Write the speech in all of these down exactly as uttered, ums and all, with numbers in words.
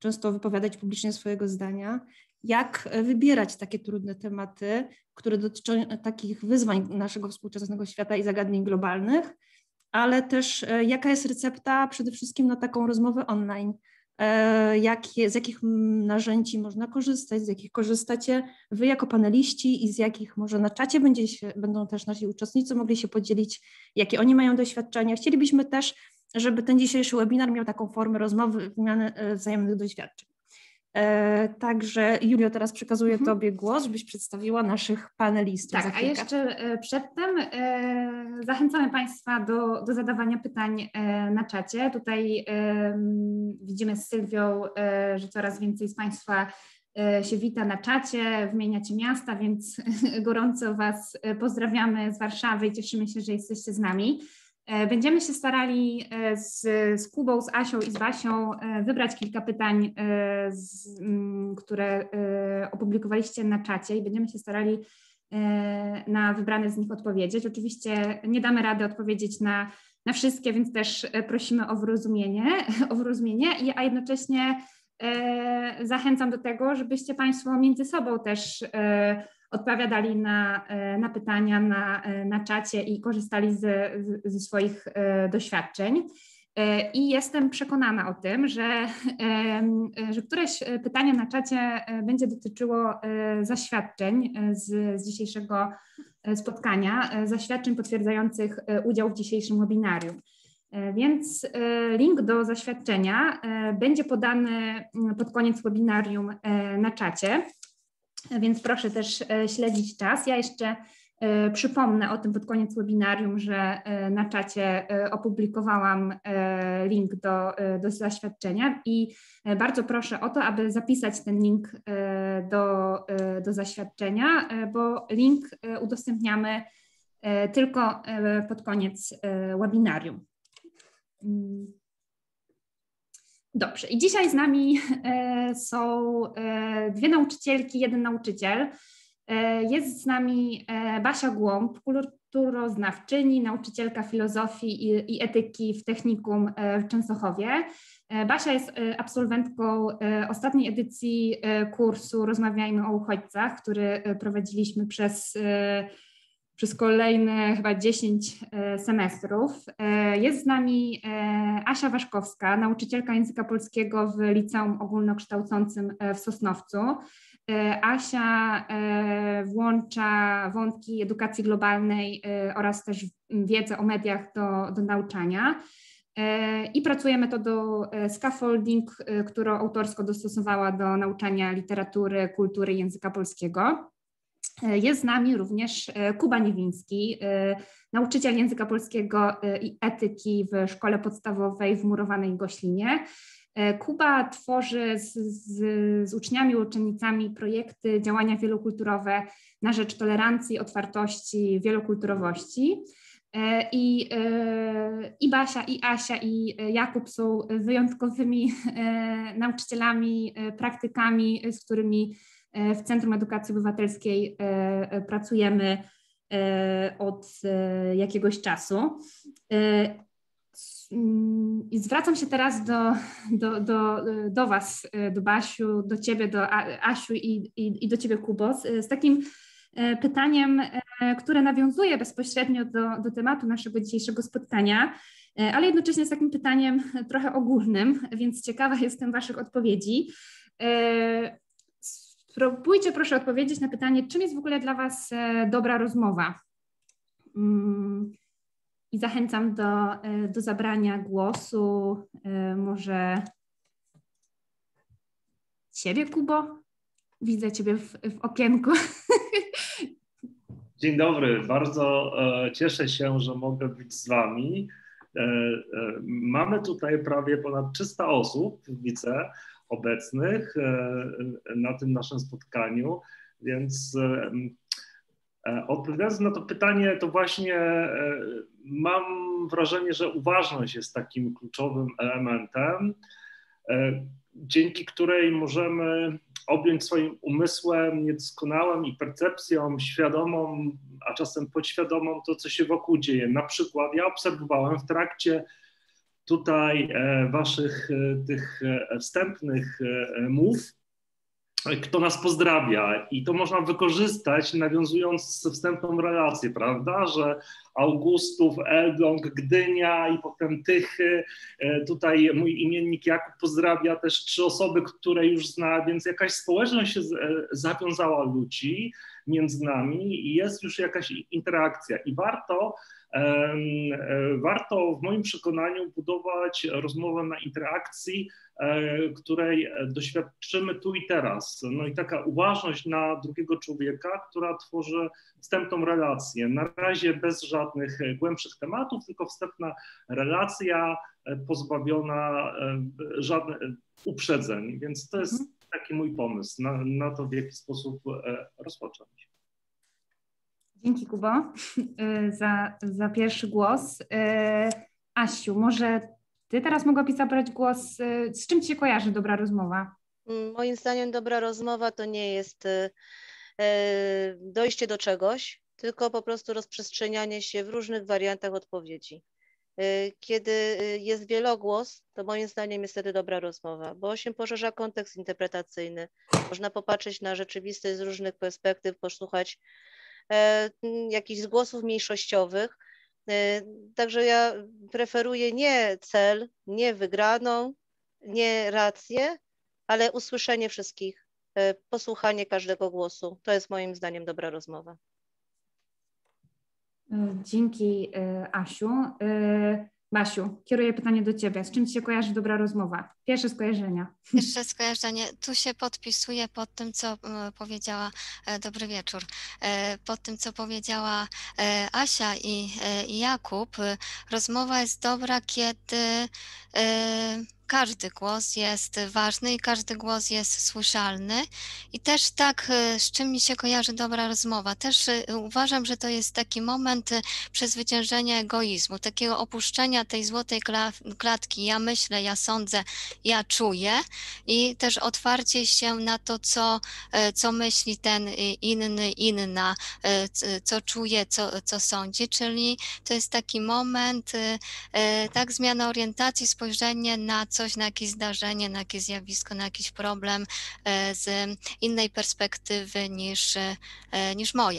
często wypowiadać publicznie swojego zdania, jak wybierać takie trudne tematy, które dotyczą takich wyzwań naszego współczesnego świata i zagadnień globalnych, ale też jaka jest recepta przede wszystkim na taką rozmowę online, jakie, z jakich narzędzi można korzystać, z jakich korzystacie wy jako paneliści i z jakich może na czacie będzie się, będą też nasi uczestnicy mogli się podzielić, jakie oni mają doświadczenia. Chcielibyśmy też, żeby ten dzisiejszy webinar miał taką formę rozmowy, wymiany wzajemnych doświadczeń. Także Julio, teraz przekazuję mhm. Tobie głos, żebyś przedstawiła naszych panelistów. Tak, a jeszcze przedtem e, zachęcamy Państwa do, do zadawania pytań e, na czacie. Tutaj e, widzimy z Sylwią, e, że coraz więcej z Państwa e, się wita na czacie, wymieniacie miasta, więc gorąco Was pozdrawiamy z Warszawy i cieszymy się, że jesteście z nami. Będziemy się starali z, z Kubą, z Asią i z Basią wybrać kilka pytań, z, które opublikowaliście na czacie i będziemy się starali na wybrane z nich odpowiedzieć. Oczywiście nie damy rady odpowiedzieć na, na wszystkie, więc też prosimy o wyrozumienie, o wyrozumienie, a jednocześnie zachęcam do tego, żebyście Państwo między sobą też odpowiadali na, na pytania na, na czacie i korzystali z, ze swoich doświadczeń. I jestem przekonana o tym, że, że któreś pytanie na czacie będzie dotyczyło zaświadczeń z, z dzisiejszego spotkania, zaświadczeń potwierdzających udział w dzisiejszym webinarium. Więc link do zaświadczenia będzie podany pod koniec webinarium na czacie. Więc proszę też śledzić czas. Ja jeszcze przypomnę o tym pod koniec webinarium, że na czacie opublikowałam link do, do zaświadczenia i bardzo proszę o to, aby zapisać ten link do, do zaświadczenia, bo link udostępniamy tylko pod koniec webinarium. Dobrze, i dzisiaj z nami e, są e, dwie nauczycielki, jeden nauczyciel. E, jest z nami e, Basia Głąb, kulturoznawczyni, nauczycielka filozofii i, i etyki w Technikum e, w Częstochowie. E, Basia jest e, absolwentką e, ostatniej edycji e, kursu Rozmawiajmy o uchodźcach, który e, prowadziliśmy przez e, przez kolejne chyba dziesięć semestrów. Jest z nami Asia Waszkowska, nauczycielka języka polskiego w Liceum Ogólnokształcącym w Sosnowcu. Asia włącza wątki edukacji globalnej oraz też wiedzę o mediach do, do nauczania. I pracuje metodą scaffolding, którą autorsko dostosowała do nauczania literatury, kultury i języka polskiego. Jest z nami również Kuba Niewiński, nauczyciel języka polskiego i etyki w Szkole Podstawowej w Murowanej Goślinie. Kuba tworzy z, z, z uczniami i uczennicami projekty, działania wielokulturowe na rzecz tolerancji, otwartości, wielokulturowości. I, i Basia, i Asia, i Jakub są wyjątkowymi nauczycielami, praktykami, z którymi w Centrum Edukacji Obywatelskiej pracujemy od jakiegoś czasu. I zwracam się teraz do, do, do, do Was, do Basiu, do Ciebie, do Asiu i, i, i do Ciebie, Kubo, z, z takim pytaniem, które nawiązuje bezpośrednio do, do tematu naszego dzisiejszego spotkania, ale jednocześnie z takim pytaniem trochę ogólnym, więc ciekawa jestem Waszych odpowiedzi. Spróbujcie proszę odpowiedzieć na pytanie, czym jest w ogóle dla Was dobra rozmowa? I zachęcam do, do zabrania głosu. Może Ciebie, Kubo? Widzę Ciebie w, w okienku. Dzień dobry, bardzo cieszę się, że mogę być z Wami. Mamy tutaj prawie ponad trzysta osób, widzę, obecnych na tym naszym spotkaniu, więc odpowiadając na to pytanie, to właśnie mam wrażenie, że uważność jest takim kluczowym elementem, dzięki której możemy objąć swoim umysłem niedoskonałym i percepcją świadomą, a czasem podświadomą to, co się wokół dzieje. Na przykład ja obserwowałem w trakcie tutaj waszych tych wstępnych mów, kto nas pozdrawia i to można wykorzystać, nawiązując wstępną relację, prawda, że Augustów, Elbląg, Gdynia i potem Tychy, tutaj mój imiennik Jakub pozdrawia też trzy osoby, które już zna, więc jakaś społeczność się zawiązała ludzi między nami i jest już jakaś interakcja i warto Warto w moim przekonaniu budować rozmowę na interakcji, której doświadczymy tu i teraz. No i taka uważność na drugiego człowieka, która tworzy wstępną relację. Na razie bez żadnych głębszych tematów, tylko wstępna relacja pozbawiona żadnych uprzedzeń. Więc to jest taki mój pomysł na, na to, w jaki sposób rozpocząć. Dzięki, Kubo, za, za pierwszy głos. Asiu, może ty teraz mogłabyś zabrać głos. Z czym ci się kojarzy dobra rozmowa? Moim zdaniem dobra rozmowa to nie jest dojście do czegoś, tylko po prostu rozprzestrzenianie się w różnych wariantach odpowiedzi. Kiedy jest wielogłos, to moim zdaniem jest wtedy dobra rozmowa, bo się poszerza kontekst interpretacyjny. Można popatrzeć na rzeczywistość z różnych perspektyw, posłuchać jakichś głosów mniejszościowych. Także ja preferuję nie cel, nie wygraną, nie rację, ale usłyszenie wszystkich, posłuchanie każdego głosu. To jest moim zdaniem dobra rozmowa. Dzięki, Asiu. Basiu, kieruję pytanie do ciebie. Z czym ci się kojarzy dobra rozmowa? Pierwsze skojarzenia. Pierwsze skojarzenie. Tu się podpisuję pod tym, co powiedziała, dobry wieczór, pod tym, co powiedziała Asia i, i Jakub. Rozmowa jest dobra, kiedy każdy głos jest ważny i każdy głos jest słyszalny. I też tak, z czym mi się kojarzy dobra rozmowa, też uważam, że to jest taki moment przezwyciężenia egoizmu, takiego opuszczenia tej złotej klatki. Ja myślę, ja sądzę, ja czuję i też otwarcie się na to, co, co myśli ten inny, inna, co czuje, co, co sądzi, czyli to jest taki moment, tak, zmiana orientacji, spojrzenie na coś, na jakieś zdarzenie, na jakieś zjawisko, na jakiś problem z innej perspektywy niż, niż moja.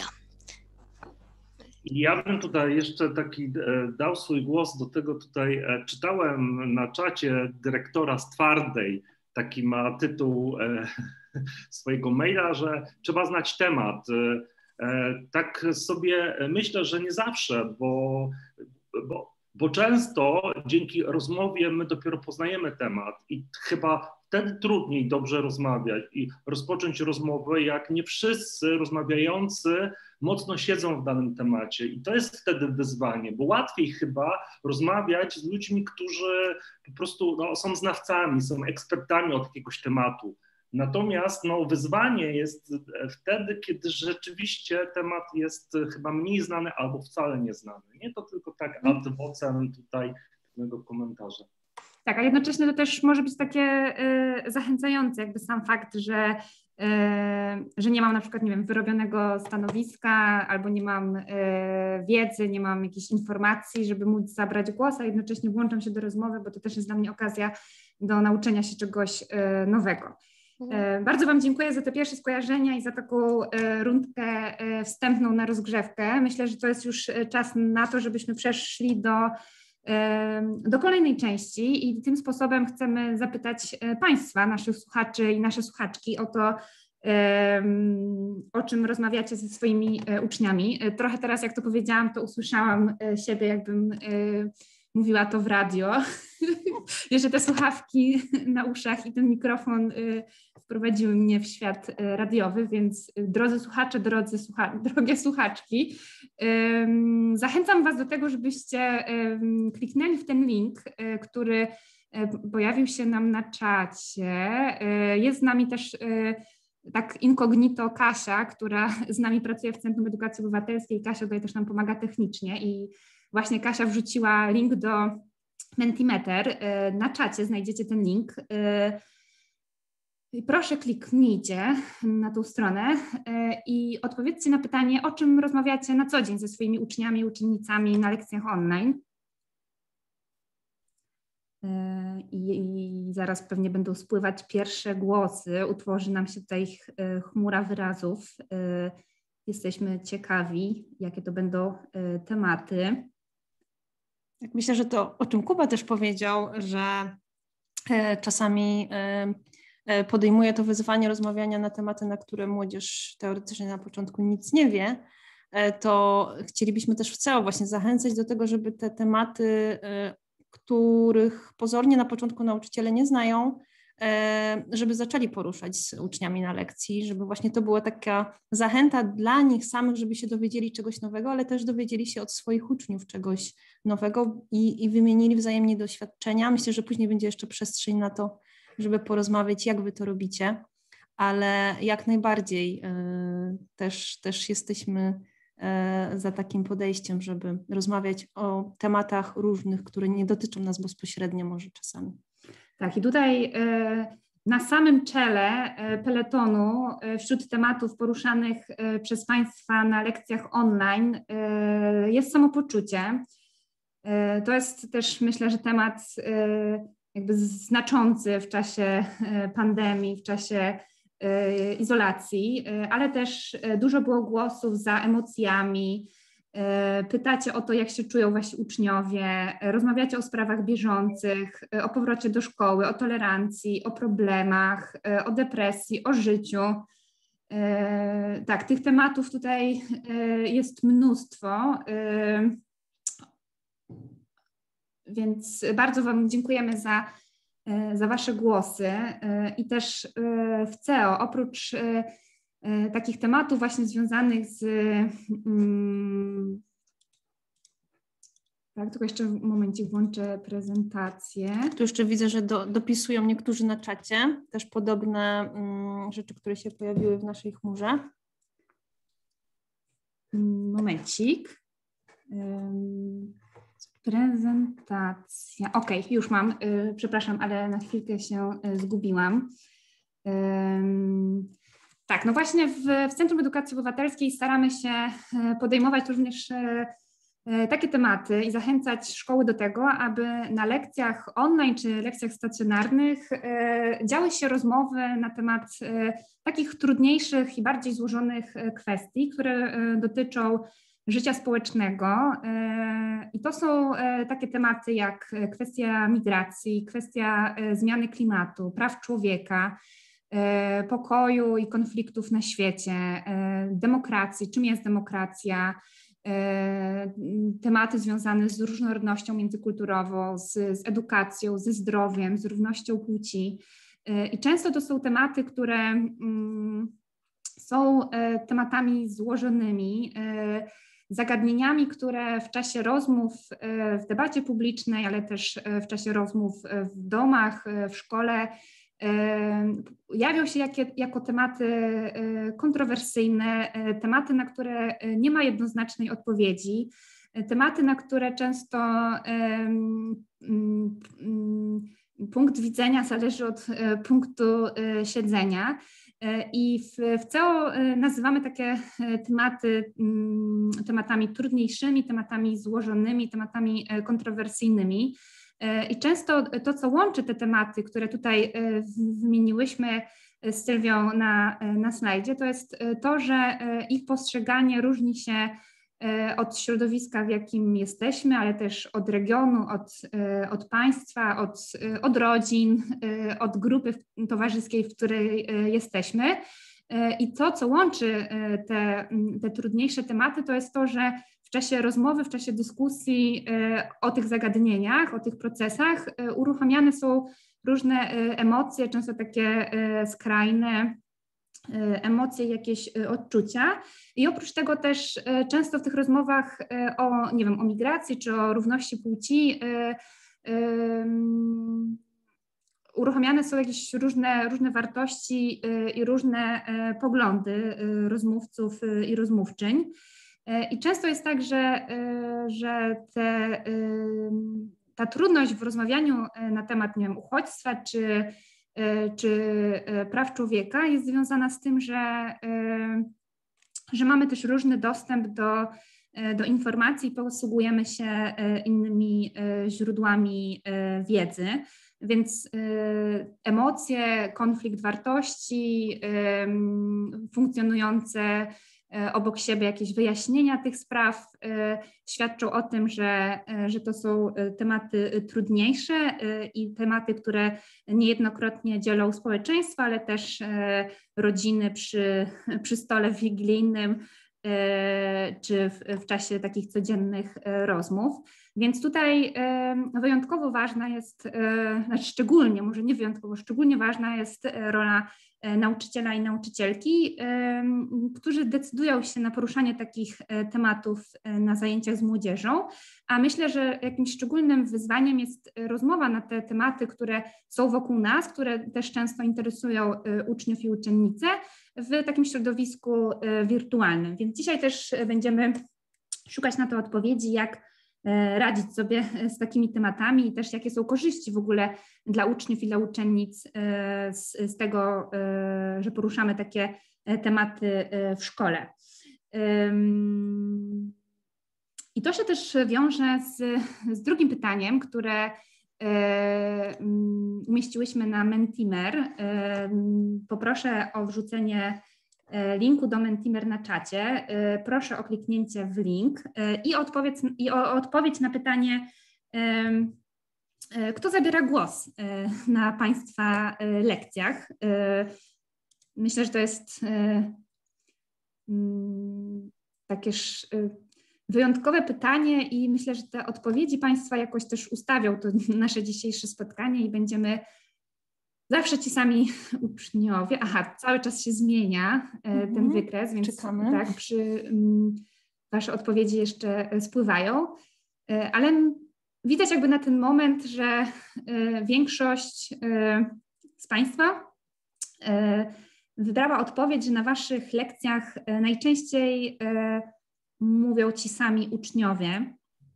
Ja bym tutaj jeszcze taki dał swój głos do tego, tutaj czytałem na czacie dyrektora z Twardej, taki ma tytuł swojego maila, że trzeba znać temat. Tak sobie myślę, że nie zawsze, bo, bo Bo często dzięki rozmowie my dopiero poznajemy temat i chyba wtedy trudniej dobrze rozmawiać i rozpocząć rozmowę, jak nie wszyscy rozmawiający mocno siedzą w danym temacie. I to jest wtedy wyzwanie, bo łatwiej chyba rozmawiać z ludźmi, którzy po prostu no, są znawcami, są ekspertami od jakiegoś tematu. Natomiast no, wyzwanie jest wtedy, kiedy rzeczywiście temat jest chyba mniej znany albo wcale nieznany. Nie to tylko tak ad vocem tutaj pewnego komentarza. Tak, a jednocześnie to też może być takie y, zachęcające, jakby sam fakt, że, y, że nie mam na przykład, nie wiem, wyrobionego stanowiska albo nie mam y, wiedzy, nie mam jakichś informacji, żeby móc zabrać głos, a jednocześnie włączam się do rozmowy, bo to też jest dla mnie okazja do nauczenia się czegoś y, nowego. Mhm. Bardzo Wam dziękuję za te pierwsze skojarzenia i za taką rundkę wstępną na rozgrzewkę. Myślę, że to jest już czas na to, żebyśmy przeszli do, do kolejnej części i tym sposobem chcemy zapytać Państwa, naszych słuchaczy i nasze słuchaczki o to, o czym rozmawiacie ze swoimi uczniami. Trochę teraz, jak to powiedziałam, to usłyszałam siebie, jakbym mówiła to w radio. Jeszcze te słuchawki na uszach i ten mikrofon wprowadziły mnie w świat radiowy, więc drodzy słuchacze, drodzy słucha drogie słuchaczki, zachęcam Was do tego, żebyście kliknęli w ten link, który pojawił się nam na czacie. Jest z nami też tak incognito Kasia, która z nami pracuje w Centrum Edukacji Obywatelskiej. Kasia tutaj też nam pomaga technicznie i właśnie Kasia wrzuciła link do Mentimeter. Na czacie znajdziecie ten link. Proszę kliknijcie na tą stronę i odpowiedzcie na pytanie, o czym rozmawiacie na co dzień ze swoimi uczniami i uczennicami na lekcjach online. I, i zaraz pewnie będą spływać pierwsze głosy, utworzy nam się tutaj chmura wyrazów. Jesteśmy ciekawi, jakie to będą tematy. Myślę, że to, o czym Kuba też powiedział, że czasami podejmuje to wyzwanie rozmawiania na tematy, na które młodzież teoretycznie na początku nic nie wie, to chcielibyśmy też w C E O właśnie zachęcać do tego, żeby te tematy, których pozornie na początku nauczyciele nie znają, żeby zaczęli poruszać z uczniami na lekcji, żeby właśnie to była taka zachęta dla nich samych, żeby się dowiedzieli czegoś nowego, ale też dowiedzieli się od swoich uczniów czegoś nowego i, i wymienili wzajemnie doświadczenia. Myślę, że później będzie jeszcze przestrzeń na to, żeby porozmawiać, jak wy to robicie, ale jak najbardziej y, też, też jesteśmy y, za takim podejściem, żeby rozmawiać o tematach różnych, które nie dotyczą nas bezpośrednio może czasami. Tak, i tutaj na samym czele peletonu wśród tematów poruszanych przez Państwa na lekcjach online jest samopoczucie. To jest też, myślę, że temat jakby znaczący w czasie pandemii, w czasie izolacji, ale też dużo było głosów za emocjami. Pytacie o to, jak się czują wasi uczniowie, rozmawiacie o sprawach bieżących, o powrocie do szkoły, o tolerancji, o problemach, o depresji, o życiu. Tak, tych tematów tutaj jest mnóstwo, więc bardzo wam dziękujemy za, za wasze głosy i też w C E O oprócz takich tematów właśnie związanych z, um, tak, tylko jeszcze w momencie włączę prezentację. Tu jeszcze widzę, że do, dopisują niektórzy na czacie też podobne um, rzeczy, które się pojawiły w naszej chmurze. Momencik. Um, prezentacja. Ok, już mam. Y, przepraszam, ale na chwilkę się y, zgubiłam. Um, Tak, no właśnie w, w Centrum Edukacji Obywatelskiej staramy się podejmować również takie tematy i zachęcać szkoły do tego, aby na lekcjach online czy lekcjach stacjonarnych działy się rozmowy na temat takich trudniejszych i bardziej złożonych kwestii, które dotyczą życia społecznego. I to są takie tematy jak kwestia migracji, kwestia zmiany klimatu, praw człowieka, pokoju i konfliktów na świecie, demokracji, czym jest demokracja, tematy związane z różnorodnością międzykulturową, z, z edukacją, ze zdrowiem, z równością płci. I często to są tematy, które są tematami złożonymi, zagadnieniami, które w czasie rozmów w debacie publicznej, ale też w czasie rozmów w domach, w szkole jawią się jako, jako tematy kontrowersyjne, tematy, na które nie ma jednoznacznej odpowiedzi, tematy, na które często punkt widzenia zależy od punktu siedzenia. I w, w C E O nazywamy takie tematy tematami trudniejszymi, tematami złożonymi, tematami kontrowersyjnymi. I często to, co łączy te tematy, które tutaj wymieniłyśmy z Sylwią na, na slajdzie, to jest to, że ich postrzeganie różni się od środowiska, w jakim jesteśmy, ale też od regionu, od, od państwa, od, od rodzin, od grupy towarzyskiej, w której jesteśmy. I to, co łączy te, te trudniejsze tematy, to jest to, że w czasie rozmowy, w czasie dyskusji o tych zagadnieniach, o tych procesach uruchamiane są różne emocje, często takie skrajne emocje, jakieś odczucia. I oprócz tego też często w tych rozmowach o, nie wiem, o migracji czy o równości płci uruchamiane są jakieś różne, różne wartości i różne poglądy rozmówców i rozmówczyń. I często jest tak, że, że te, ta trudność w rozmawianiu na temat, nie wiem, uchodźstwa czy, czy praw człowieka jest związana z tym, że, że mamy też różny dostęp do, do informacji, posługujemy się innymi źródłami wiedzy. Więc emocje, konflikt wartości, funkcjonujące obok siebie jakieś wyjaśnienia tych spraw świadczą o tym, że, że to są tematy trudniejsze i tematy, które niejednokrotnie dzielą społeczeństwo, ale też rodziny przy, przy stole wigilijnym czy w, w czasie takich codziennych rozmów. Więc tutaj wyjątkowo ważna jest, znaczy szczególnie, może nie wyjątkowo, szczególnie ważna jest rola nauczyciela i nauczycielki, którzy decydują się na poruszanie takich tematów na zajęciach z młodzieżą, a myślę, że jakimś szczególnym wyzwaniem jest rozmowa na te tematy, które są wokół nas, które też często interesują uczniów i uczennice w takim środowisku wirtualnym. Więc dzisiaj też będziemy szukać na to odpowiedzi, jak radzić sobie z takimi tematami i też jakie są korzyści w ogóle dla uczniów i dla uczennic z, z tego, że poruszamy takie tematy w szkole. I to się też wiąże z, z drugim pytaniem, które umieściłyśmy na Mentimer. Poproszę o wrzucenie linku do Mentimer na czacie. Proszę o kliknięcie w link i, odpowiedź, i o odpowiedź na pytanie, kto zabiera głos na Państwa lekcjach. Myślę, że to jest takie wyjątkowe pytanie i myślę, że te odpowiedzi Państwa jakoś też ustawią to nasze dzisiejsze spotkanie i będziemy zawsze ci sami uczniowie, aha, cały czas się zmienia mm-hmm. ten wykres, więc Czekamy. tak, przy, m, Wasze odpowiedzi jeszcze spływają, ale widać jakby na ten moment, że y, większość y, z Państwa y, wybrała odpowiedź, że na Waszych lekcjach y, najczęściej y, mówią ci sami uczniowie.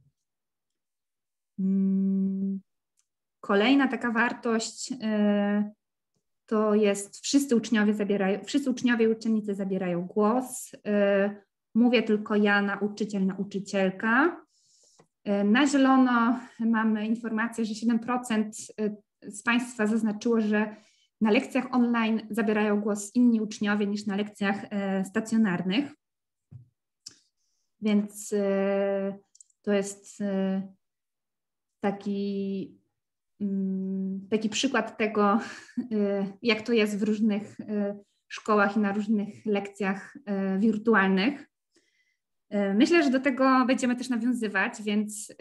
Hmm. Kolejna taka wartość y, to jest wszyscy uczniowie zabierają, wszyscy uczniowie i uczennice zabierają głos. Y, mówię tylko ja, nauczyciel, nauczycielka. Y, na zielono mamy informację, że siedem procent z Państwa zaznaczyło, że na lekcjach online zabierają głos inni uczniowie niż na lekcjach y, stacjonarnych. Więc y, to jest y, taki taki przykład tego, jak to jest w różnych szkołach i na różnych lekcjach wirtualnych. Myślę, że do tego będziemy też nawiązywać, więc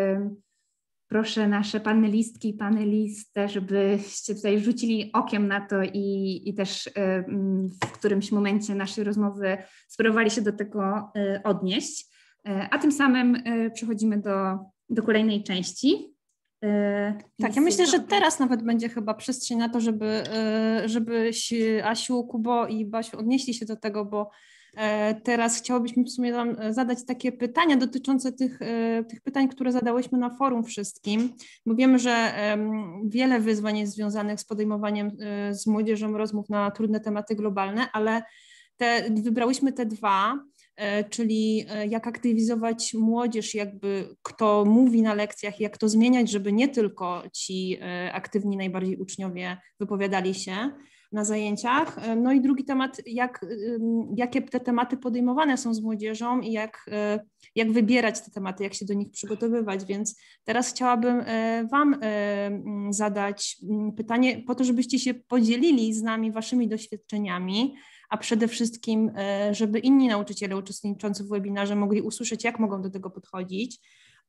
proszę nasze panelistki i panelistę, żebyście tutaj rzucili okiem na to i, i też w którymś momencie naszej rozmowy spróbowali się do tego odnieść. A tym samym przechodzimy do, do kolejnej części. Tak, ja myślę, że teraz nawet będzie chyba przestrzeń na to, żeby, żebyś Asiu, Kubo i Basiu odnieśli się do tego, bo teraz chciałobyśmy w sumie Wam zadać takie pytania dotyczące tych, tych pytań, które zadałyśmy na forum wszystkim, bo wiemy, że wiele wyzwań jest związanych z podejmowaniem z młodzieżą rozmów na trudne tematy globalne, ale te, wybrałyśmy te dwa, czyli jak aktywizować młodzież, jakby kto mówi na lekcjach, jak to zmieniać, żeby nie tylko ci aktywni najbardziej uczniowie wypowiadali się na zajęciach. No i drugi temat, jak, jakie te tematy podejmowane są z młodzieżą i jak, jak wybierać te tematy, jak się do nich przygotowywać, więc teraz chciałabym Wam zadać pytanie po to, żebyście się podzielili z nami Waszymi doświadczeniami, a przede wszystkim, żeby inni nauczyciele uczestniczący w webinarze mogli usłyszeć, jak mogą do tego podchodzić.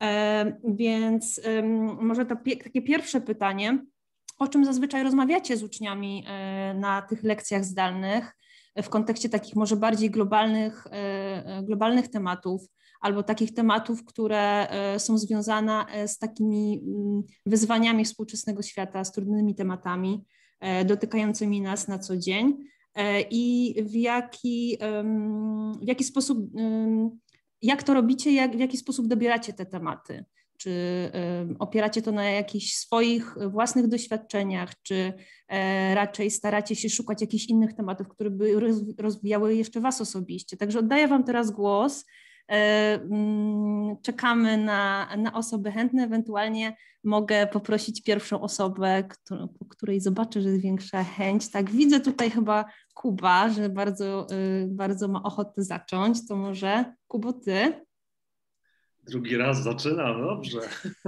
Więc może to takie pierwsze pytanie, o czym zazwyczaj rozmawiacie z uczniami na tych lekcjach zdalnych w kontekście takich może bardziej globalnych, globalnych tematów albo takich tematów, które są związane z takimi wyzwaniami współczesnego świata, z trudnymi tematami dotykającymi nas na co dzień. I w jaki, w jaki sposób, jak to robicie, jak, w jaki sposób dobieracie te tematy? Czy opieracie to na jakichś swoich własnych doświadczeniach, czy raczej staracie się szukać jakichś innych tematów, które by rozwijały jeszcze Was osobiście? Także oddaję Wam teraz głos czekamy na, na osoby chętne, ewentualnie mogę poprosić pierwszą osobę, którą, po której zobaczę, że jest większa chęć. Tak, widzę tutaj chyba Kuba, że bardzo, bardzo ma ochotę zacząć, to może Kubo, ty? Drugi raz zaczynam, dobrze.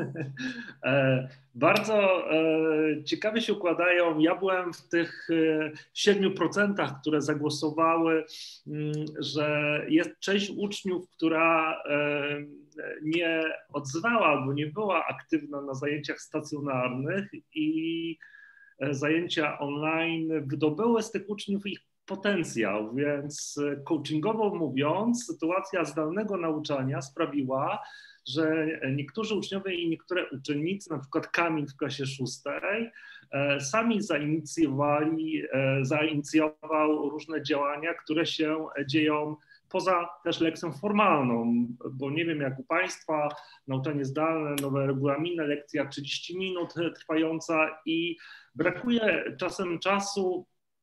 e, bardzo e, ciekawie się układają. Ja byłem w tych siedmiu procentach, które zagłosowały, m, że jest część uczniów, która e, nie odzwała albo nie była aktywna na zajęciach stacjonarnych i zajęcia online wydobyły z tych uczniów ich potencjał, więc coachingowo mówiąc, sytuacja zdalnego nauczania sprawiła, że niektórzy uczniowie i niektóre uczennice, na przykład Kamil w klasie szóstej, sami zainicjowali, zainicjował różne działania, które się dzieją poza też lekcją formalną, bo nie wiem jak u Państwa, nauczanie zdalne, nowe regulaminy, lekcja trzydzieści minut trwająca i brakuje czasem czasu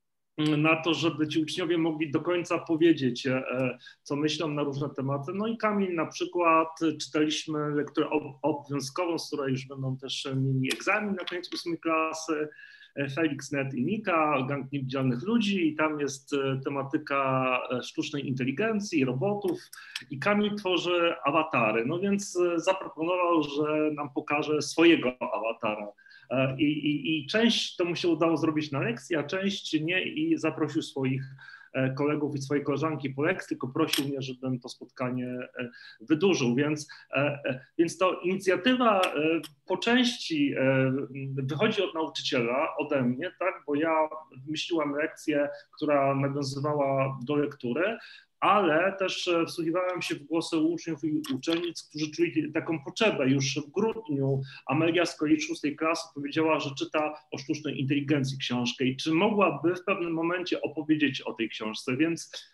na to, żeby ci uczniowie mogli do końca powiedzieć, co myślą na różne tematy. No i Kamil na przykład czytaliśmy lekturę obowiązkową, z której już będą też mieli egzamin na koniec ósmej klasy, Felix, Ned i Nika, Gang Niewidzialnych Ludzi i tam jest tematyka sztucznej inteligencji, robotów i Kamil tworzy awatary. No więc zaproponował, że nam pokaże swojego awatara. I, i, I część to mu się udało zrobić na lekcji, a część nie i zaprosił swoich kolegów i swojej koleżanki po lekcji, tylko prosił mnie, żebym to spotkanie wydłużył, więc, więc to inicjatywa po części wychodzi od nauczyciela, ode mnie, tak, bo ja wymyśliłam lekcję, która nawiązywała do lektury, ale też wsłuchiwałem się w głosy uczniów i uczennic, którzy czuli taką potrzebę. Już w grudniu Amelia z kolei szóstej klasy powiedziała, że czyta o sztucznej inteligencji książkę i czy mogłaby w pewnym momencie opowiedzieć o tej książce, więc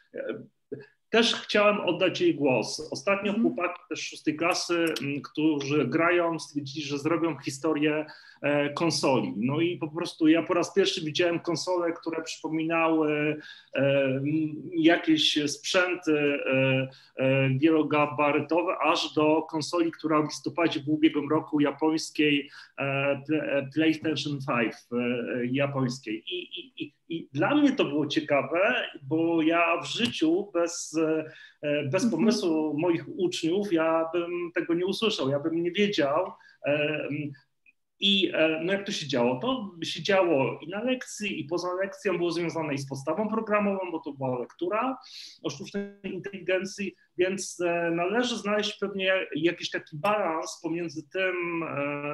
też chciałem oddać jej głos. Ostatnio mm. chłopaki też szóstej klasy, którzy grają, stwierdzili, że zrobią historię konsoli. No i po prostu ja po raz pierwszy widziałem konsole, które przypominały jakieś sprzęty wielogabarytowe, aż do konsoli, która w listopadzie w ubiegłym roku japońskiej PlayStation pięć japońskiej. I, i, i, I dla mnie to było ciekawe, bo ja w życiu bez, bez pomysłu moich uczniów ja bym tego nie usłyszał, ja bym nie wiedział. I no jak to się działo? To się działo i na lekcji, i poza lekcją, było związane i z podstawą programową, bo to była lektura o sztucznej inteligencji, więc należy znaleźć pewnie jakiś taki balans pomiędzy tym,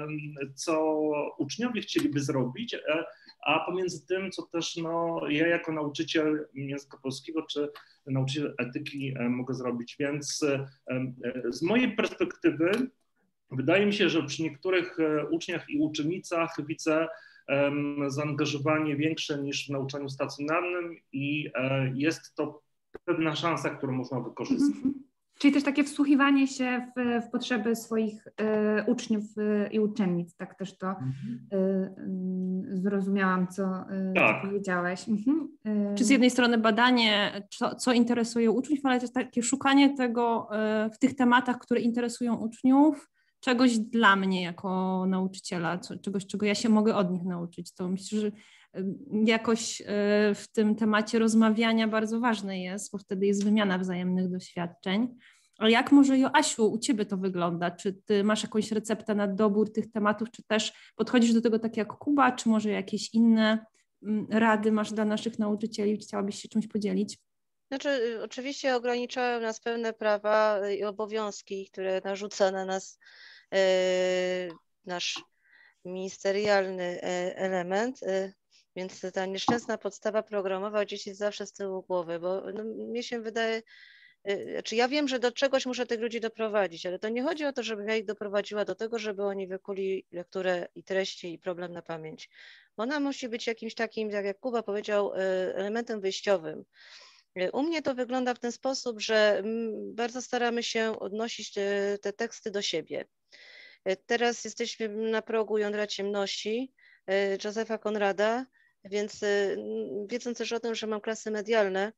co uczniowie chcieliby zrobić, a pomiędzy tym, co też no, ja jako nauczyciel języka polskiego czy nauczyciel etyki mogę zrobić. Więc z mojej perspektywy wydaje mi się, że przy niektórych uczniach i uczennicach widzę zaangażowanie większe niż w nauczaniu stacjonarnym i jest to pewna szansa, którą można wykorzystać. Mm-hmm. Czyli też takie wsłuchiwanie się w, w potrzeby swoich y, uczniów y, i uczennic, tak też to mm-hmm. y, y, zrozumiałam, co, y, tak. co powiedziałeś. Mm-hmm. Y- Czy z jednej strony badanie, co, co interesuje uczniów, ale też takie szukanie tego y, w tych tematach, które interesują uczniów, czegoś dla mnie jako nauczyciela, co, czegoś, czego ja się mogę od nich nauczyć. To myślę, że jakoś w tym temacie rozmawiania bardzo ważne jest, bo wtedy jest wymiana wzajemnych doświadczeń. A jak może, Joasiu, u Ciebie to wygląda? Czy Ty masz jakąś receptę na dobór tych tematów, czy też podchodzisz do tego tak jak Kuba, czy może jakieś inne rady masz dla naszych nauczycieli? Chciałabyś się czymś podzielić? Znaczy, oczywiście ograniczają nas pewne prawa i obowiązki, które narzuca na nas e, nasz ministerialny element, e, więc ta nieszczęsna podstawa programowa dzieci zawsze z tyłu głowy, bo no, mnie się wydaje, e, znaczy ja wiem, że do czegoś muszę tych ludzi doprowadzić, ale to nie chodzi o to, żebym ja ich doprowadziła do tego, żeby oni wykuli lekturę i treści i problem na pamięć. Ona musi być jakimś takim, tak jak Kuba powiedział, elementem wyjściowym. U mnie to wygląda w ten sposób, że bardzo staramy się odnosić te, te teksty do siebie. Teraz jesteśmy na progu Jądra Ciemności Józefa Konrada, więc wiedząc też o tym, że mam klasy medialne,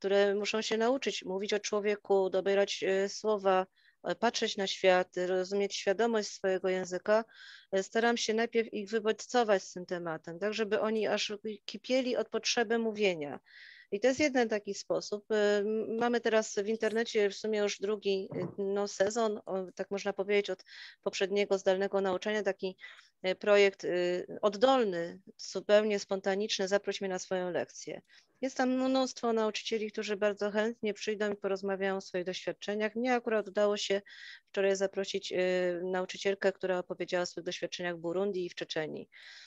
które muszą się nauczyć mówić o człowieku, dobierać słowa, patrzeć na świat, rozumieć świadomość swojego języka, staram się najpierw ich wybodźcować z tym tematem, tak żeby oni aż kipieli od potrzeby mówienia. I to jest jeden taki sposób. Mamy teraz w internecie w sumie już drugi no, sezon, tak można powiedzieć, od poprzedniego zdalnego nauczania, taki projekt oddolny, zupełnie spontaniczny, zaproś mnie na swoją lekcję. Jest tam mnóstwo nauczycieli, którzy bardzo chętnie przyjdą i porozmawiają o swoich doświadczeniach. Mnie akurat udało się wczoraj zaprosić nauczycielkę, która opowiedziała o swoich doświadczeniach w Burundi i w Czeczenii.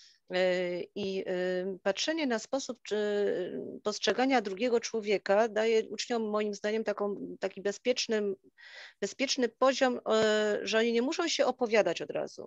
I patrzenie na sposób postrzegania drugiego człowieka daje uczniom moim zdaniem taką, taki bezpieczny, bezpieczny poziom, że oni nie muszą się opowiadać od razu.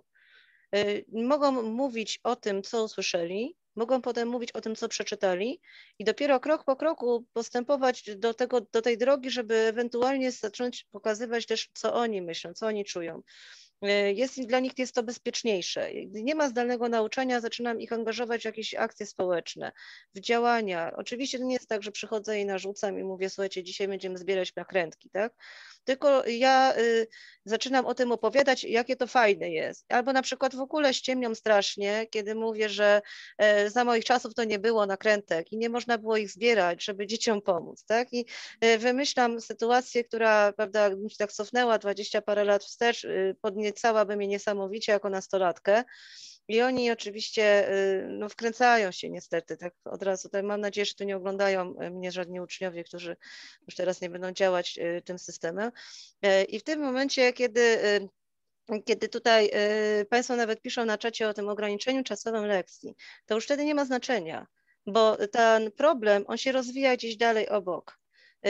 Mogą mówić o tym, co usłyszeli, mogą potem mówić o tym, co przeczytali i dopiero krok po kroku postępować do, tego, do tej drogi, żeby ewentualnie zacząć pokazywać też, co oni myślą, co oni czują. Jest, dla nich jest to bezpieczniejsze. Gdy nie ma zdalnego nauczania, zaczynam ich angażować w jakieś akcje społeczne, w działania. Oczywiście to nie jest tak, że przychodzę i narzucam i mówię, słuchajcie, dzisiaj będziemy zbierać nakrętki, tak? Tylko ja y, zaczynam o tym opowiadać, jakie to fajne jest. Albo na przykład w ogóle ściemniam strasznie, kiedy mówię, że y, za moich czasów to nie było nakrętek i nie można było ich zbierać, żeby dzieciom pomóc, tak? I y, wymyślam sytuację, która, prawda, mi się tak cofnęła dwadzieścia parę lat wstecz, y, podniecałaby mnie niesamowicie jako nastolatkę. I oni oczywiście no, wkręcają się niestety, tak od razu. Mam nadzieję, że tu nie oglądają mnie żadni uczniowie, którzy już teraz nie będą działać tym systemem. I w tym momencie, kiedy, kiedy tutaj Państwo nawet piszą na czacie o tym ograniczeniu czasowym lekcji, to już wtedy nie ma znaczenia, bo ten problem, on się rozwija gdzieś dalej obok.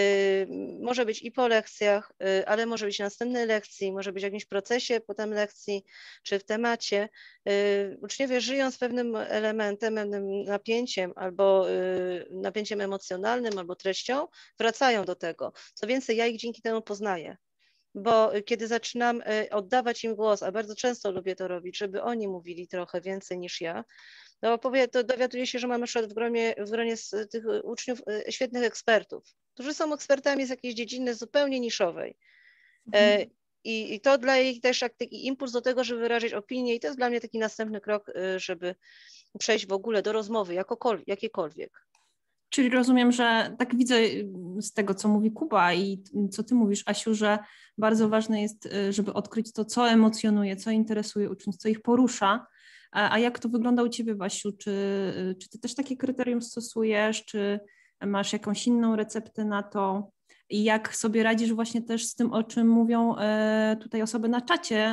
Może być i po lekcjach, ale może być w następnej lekcji, może być w jakimś procesie potem lekcji, czy w temacie. Uczniowie żyją z pewnym elementem, pewnym napięciem, albo napięciem emocjonalnym, albo treścią, wracają do tego. Co więcej, ja ich dzięki temu poznaję. Bo kiedy zaczynam oddawać im głos, a bardzo często lubię to robić, żeby oni mówili trochę więcej niż ja, no powie, to dowiaduję się, że mam na przykład w gronie, w gronie z tych uczniów świetnych ekspertów, którzy są ekspertami z jakiejś dziedziny zupełnie niszowej. Mhm. I, I to dla nich też jak taki impuls do tego, żeby wyrazić opinię i to jest dla mnie taki następny krok, żeby przejść w ogóle do rozmowy, jakiejkolwiek. Czyli rozumiem, że tak widzę z tego, co mówi Kuba i co ty mówisz, Asiu, że bardzo ważne jest, żeby odkryć to, co emocjonuje, co interesuje uczniów, co ich porusza. A jak to wygląda u ciebie, Basiu? Czy, czy ty też takie kryterium stosujesz, czy masz jakąś inną receptę na to? I jak sobie radzisz właśnie też z tym, o czym mówią tutaj osoby na czacie,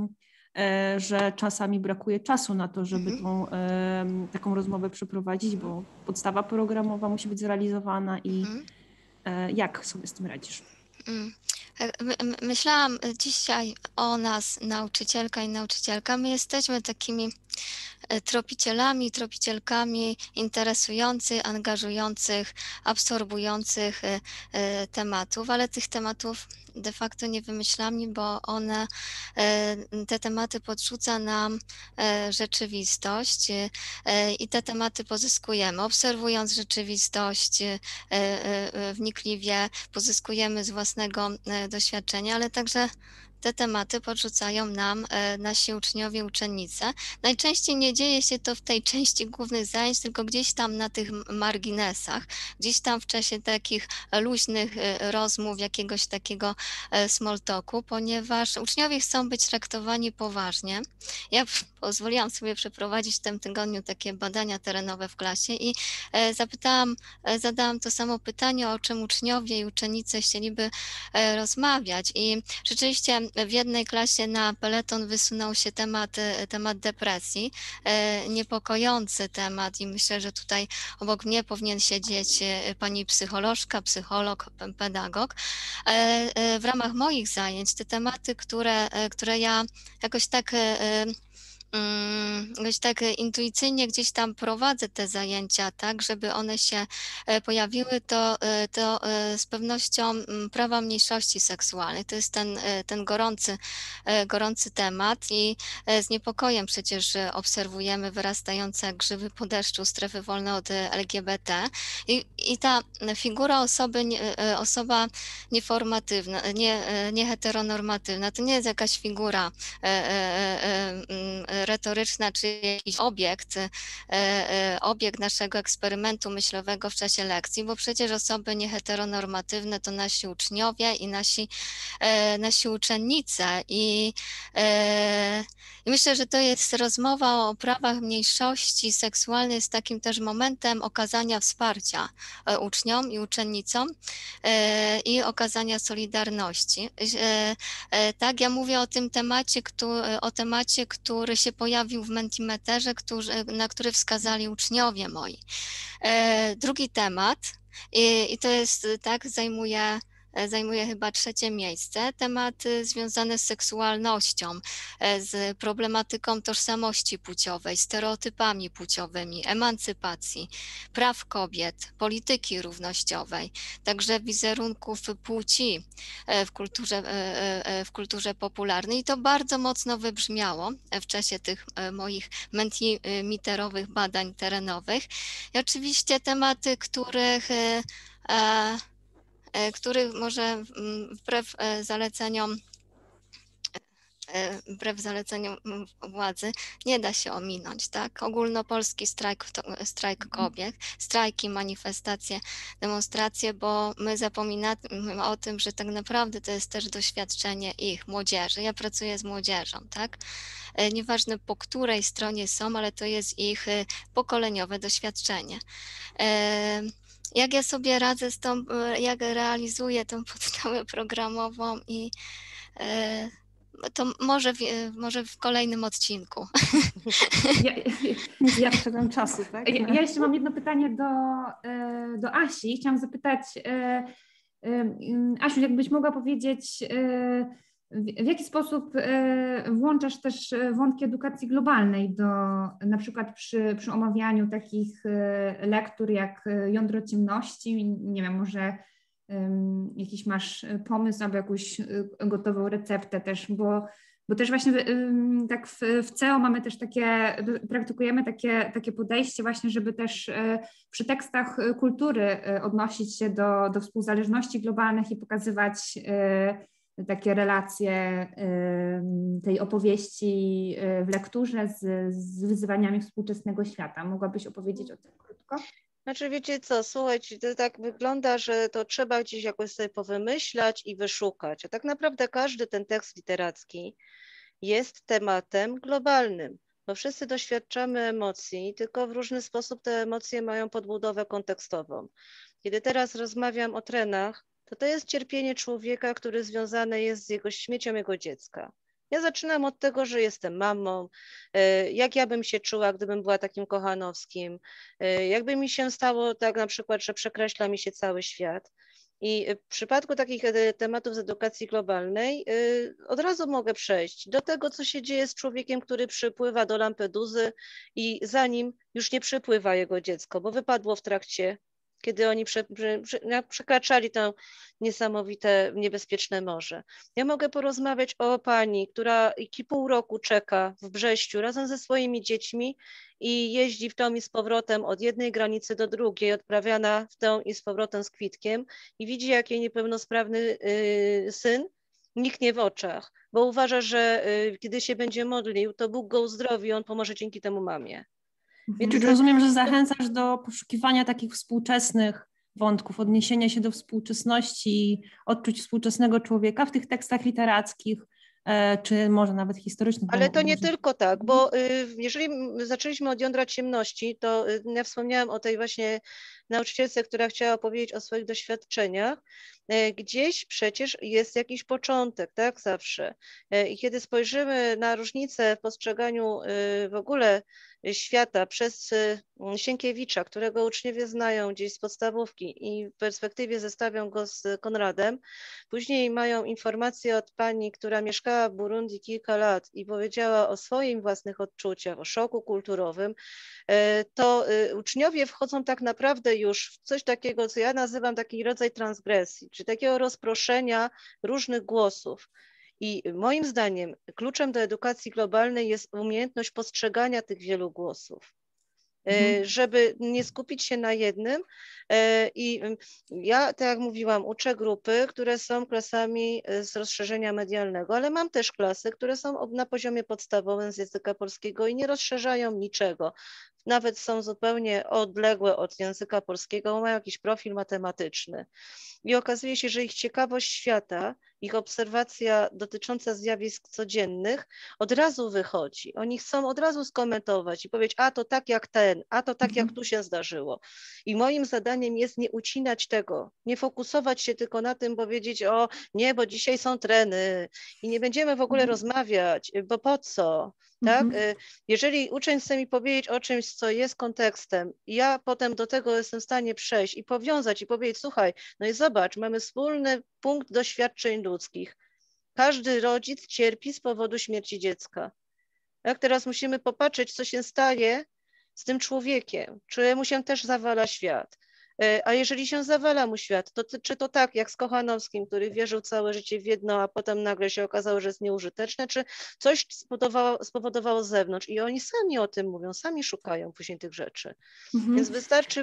że czasami brakuje czasu na to, żeby mhm. tą taką rozmowę przeprowadzić, bo podstawa programowa musi być zrealizowana i mhm. jak sobie z tym radzisz? Myślałam dzisiaj o nas, nauczycielka i nauczycielka. My jesteśmy takimi tropicielami, tropicielkami interesujących, angażujących, absorbujących tematów, ale tych tematów de facto nie wymyślamy, bo one, te tematy podrzuca nam rzeczywistość i te tematy pozyskujemy. Obserwując rzeczywistość wnikliwie, pozyskujemy z własnego doświadczenia, ale także te tematy podrzucają nam e, nasi uczniowie, uczennice. Najczęściej nie dzieje się to w tej części głównych zajęć, tylko gdzieś tam na tych marginesach, gdzieś tam w czasie takich luźnych e, rozmów, jakiegoś takiego e, small talku, ponieważ uczniowie chcą być traktowani poważnie. Ja pozwoliłam sobie przeprowadzić w tym tygodniu takie badania terenowe w klasie i e, zapytałam, e, zadałam to samo pytanie, o czym uczniowie i uczennice chcieliby e, rozmawiać i rzeczywiście w jednej klasie na peleton wysunął się temat, temat depresji, niepokojący temat i myślę, że tutaj obok mnie powinien siedzieć pani psycholożka, psycholog, pedagog. W ramach moich zajęć te tematy, które, które ja jakoś tak Jakoś tak intuicyjnie gdzieś tam prowadzę te zajęcia, tak, żeby one się pojawiły, to, to z pewnością prawa mniejszości seksualnych. To jest ten, ten gorący, gorący temat i z niepokojem przecież obserwujemy wyrastające jak grzyby po deszczu strefy wolne od L G B T i, I, i ta figura osoby, nie, osoba nieformatywna, nie, nieheteronormatywna, to nie jest jakaś figura retoryczna, czy jakiś obiekt, obiekt naszego eksperymentu myślowego w czasie lekcji, bo przecież osoby nieheteronormatywne to nasi uczniowie i nasi, nasi uczennice. I, I myślę, że to jest rozmowa o prawach mniejszości seksualnej, jest takim też momentem okazania wsparcia uczniom i uczennicom i okazania solidarności. Tak, ja mówię o tym temacie, o temacie, który się pojawił w Mentimeterze, który, na który wskazali uczniowie moi. Drugi temat, i, i to jest, tak, zajmuje zajmuje chyba trzecie miejsce, tematy związane z seksualnością, z problematyką tożsamości płciowej, stereotypami płciowymi, emancypacji, praw kobiet, polityki równościowej, także wizerunków płci w kulturze, w kulturze popularnej. I to bardzo mocno wybrzmiało w czasie tych moich mentimiterowych badań terenowych. I oczywiście tematy, których których może wbrew zaleceniom, wbrew zaleceniom władzy nie da się ominąć, tak? Ogólnopolski strajk, strajk kobiet, strajki, manifestacje, demonstracje, bo my zapominamy o tym, że tak naprawdę to jest też doświadczenie ich, młodzieży. Ja pracuję z młodzieżą, tak? Nieważne po której stronie są, ale to jest ich pokoleniowe doświadczenie. Jak ja sobie radzę z tą, jak realizuję tą podstawę programową i to może w, może w kolejnym odcinku. Ja, ja przed czasu, tak? Ja, ja jeszcze mam jedno pytanie do, do Asi. Chciałam zapytać, Asiu, jakbyś mogła powiedzieć, w jaki sposób włączasz też wątki edukacji globalnej do, na przykład przy, przy omawianiu takich lektur jak Jądro ciemności, nie wiem, może um, jakiś masz pomysł albo jakąś gotową receptę też, bo, bo też właśnie um, tak w, w C E O mamy też takie, praktykujemy takie, takie podejście właśnie, żeby też przy tekstach kultury odnosić się do, do współzależności globalnych i pokazywać takie relacje tej opowieści w lekturze z, z wyzwaniami współczesnego świata. Mogłabyś opowiedzieć o tym krótko? Znaczy wiecie co, słuchajcie, to tak wygląda, że to trzeba gdzieś jakoś sobie powymyślać i wyszukać, a tak naprawdę każdy ten tekst literacki jest tematem globalnym, bo wszyscy doświadczamy emocji, tylko w różny sposób te emocje mają podbudowę kontekstową. Kiedy teraz rozmawiam o trenach, to to jest cierpienie człowieka, który związany jest z jego śmiercią jego dziecka. Ja zaczynam od tego, że jestem mamą, jak ja bym się czuła, gdybym była takim Kochanowskim, jakby mi się stało tak na przykład, że przekreśla mi się cały świat. I w przypadku takich tematów z edukacji globalnej od razu mogę przejść do tego, co się dzieje z człowiekiem, który przypływa do Lampeduzy i za nim już nie przypływa jego dziecko, bo wypadło w trakcie, kiedy oni prze, prze, przekraczali to niesamowite, niebezpieczne morze. Ja mogę porozmawiać o pani, która pół roku czeka w Brześciu razem ze swoimi dziećmi i jeździ w tą i z powrotem od jednej granicy do drugiej, odprawiana w tą i z powrotem z kwitkiem i widzi, jak jej niepełnosprawny yy, syn niknie w oczach, bo uważa, że yy, kiedy się będzie modlił, to Bóg go uzdrowi, on pomoże dzięki temu mamie. Więc Czyli rozumiem, że zachęcasz do poszukiwania takich współczesnych wątków, odniesienia się do współczesności, odczuć współczesnego człowieka w tych tekstach literackich, czy może nawet historycznych. Ale to nie może... tylko tak, bo jeżeli zaczęliśmy od Jądra ciemności, to ja wspomniałam o tej właśnie nauczycielce, która chciała powiedzieć o swoich doświadczeniach. Gdzieś przecież jest jakiś początek, tak, zawsze. I kiedy spojrzymy na różnicę w postrzeganiu w ogóle świata przez Sienkiewicza, którego uczniowie znają gdzieś z podstawówki i w perspektywie zestawią go z Konradem, później mają informacje od pani, która mieszkała w Burundi kilka lat i powiedziała o swoich własnych odczuciach, o szoku kulturowym, to uczniowie wchodzą tak naprawdę już w coś takiego, co ja nazywam taki rodzaj transgresji, czy takiego rozproszenia różnych głosów. I moim zdaniem kluczem do edukacji globalnej jest umiejętność postrzegania tych wielu głosów. mhm. żeby nie skupić się na jednym. I ja, tak jak mówiłam, uczę grupy, które są klasami z rozszerzenia medialnego, ale mam też klasy, które są na poziomie podstawowym z języka polskiego i nie rozszerzają niczego. Nawet są zupełnie odległe od języka polskiego, bo mają jakiś profil matematyczny. I okazuje się, że ich ciekawość świata, ich obserwacja dotycząca zjawisk codziennych od razu wychodzi. Oni chcą od razu skomentować i powiedzieć, a to tak jak ten, a to tak jak tu się zdarzyło. I moim zadaniem jest nie ucinać tego, nie fokusować się tylko na tym, powiedzieć, o nie, bo dzisiaj są treny i nie będziemy w ogóle rozmawiać, bo po co? Tak? Mhm. Jeżeli uczeń chce mi powiedzieć o czymś, co jest kontekstem, i ja potem do tego jestem w stanie przejść i powiązać i powiedzieć, słuchaj, no i zobacz, mamy wspólny punkt doświadczeń ludzkich. Każdy rodzic cierpi z powodu śmierci dziecka. Tak? Teraz musimy popatrzeć, co się staje z tym człowiekiem, czy mu się też zawala świat. A jeżeli się zawala mu świat, to czy to tak jak z Kochanowskim, który wierzył całe życie w jedno, a potem nagle się okazało, że jest nieużyteczne, czy coś spowodowało, spowodowało z zewnątrz i oni sami o tym mówią, sami szukają później tych rzeczy. Mhm. Więc wystarczy,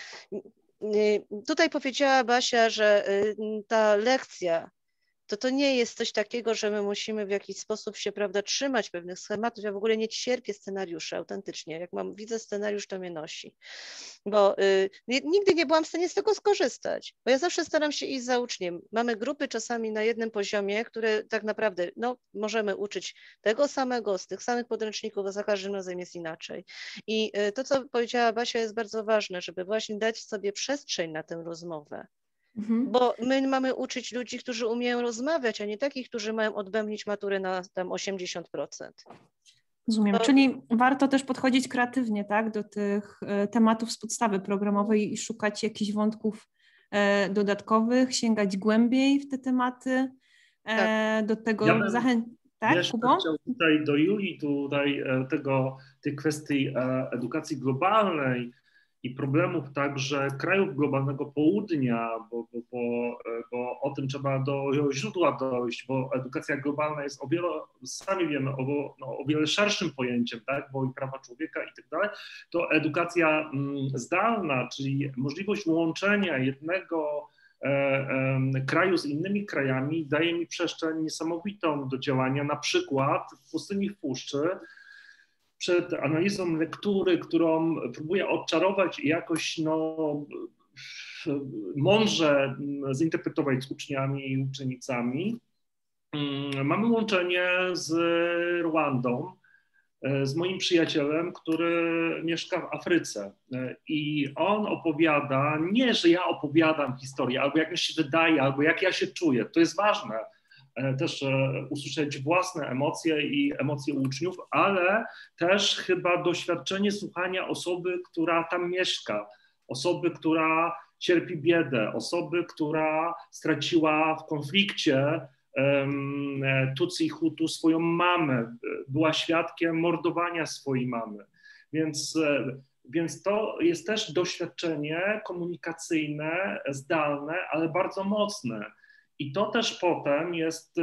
tutaj powiedziała Basia, że ta lekcja to to nie jest coś takiego, że my musimy w jakiś sposób się, prawda, trzymać pewnych schematów. Ja w ogóle nie cierpię scenariuszy autentycznie. Jak mam, widzę scenariusz, to mnie nosi. Bo y, nigdy nie byłam w stanie z tego skorzystać, bo ja zawsze staram się iść za uczniem. Mamy grupy czasami na jednym poziomie, które tak naprawdę, no, możemy uczyć tego samego, z tych samych podręczników, a za każdym razem jest inaczej. I y, to, co powiedziała Basia, jest bardzo ważne, żeby właśnie dać sobie przestrzeń na tę rozmowę. Mhm. Bo my mamy uczyć ludzi, którzy umieją rozmawiać, a nie takich, którzy mają odbębnić maturę na tam osiemdziesiąt procent. Rozumiem, to... czyli warto też podchodzić kreatywnie, tak, do tych e, tematów z podstawy programowej i szukać jakichś wątków e, dodatkowych, sięgać głębiej w te tematy, e, tak. do tego ja zachęcać. Tak, jeszcze Kubo? chciał tutaj do Julii, tutaj tego, tej kwestii edukacji globalnej i problemów także krajów globalnego południa, bo, bo, bo, bo o tym trzeba do źródła dojść, bo edukacja globalna jest o wiele, sami wiemy, o, no, o wiele szerszym pojęciem, tak, bo i prawa człowieka i tak dalej, to edukacja mm, zdalna, czyli możliwość łączenia jednego e, e, kraju z innymi krajami daje mi przestrzeń niesamowitą do działania, na przykład w pustyni w puszczy, przed analizą lektury, którą próbuję odczarować i jakoś no, mądrze zinterpretować z uczniami i uczennicami. Mamy łączenie z Rwandą, z moim przyjacielem, który mieszka w Afryce i on opowiada, nie, że ja opowiadam historię, albo jak mi się wydaje, albo jak ja się czuję, to jest ważne, też usłyszeć własne emocje i emocje uczniów, ale też chyba doświadczenie słuchania osoby, która tam mieszka, osoby, która cierpi biedę, osoby, która straciła w konflikcie um, Tutsi i Hutu swoją mamę, była świadkiem mordowania swojej mamy. Więc, więc to jest też doświadczenie komunikacyjne, zdalne, ale bardzo mocne. I to też potem jest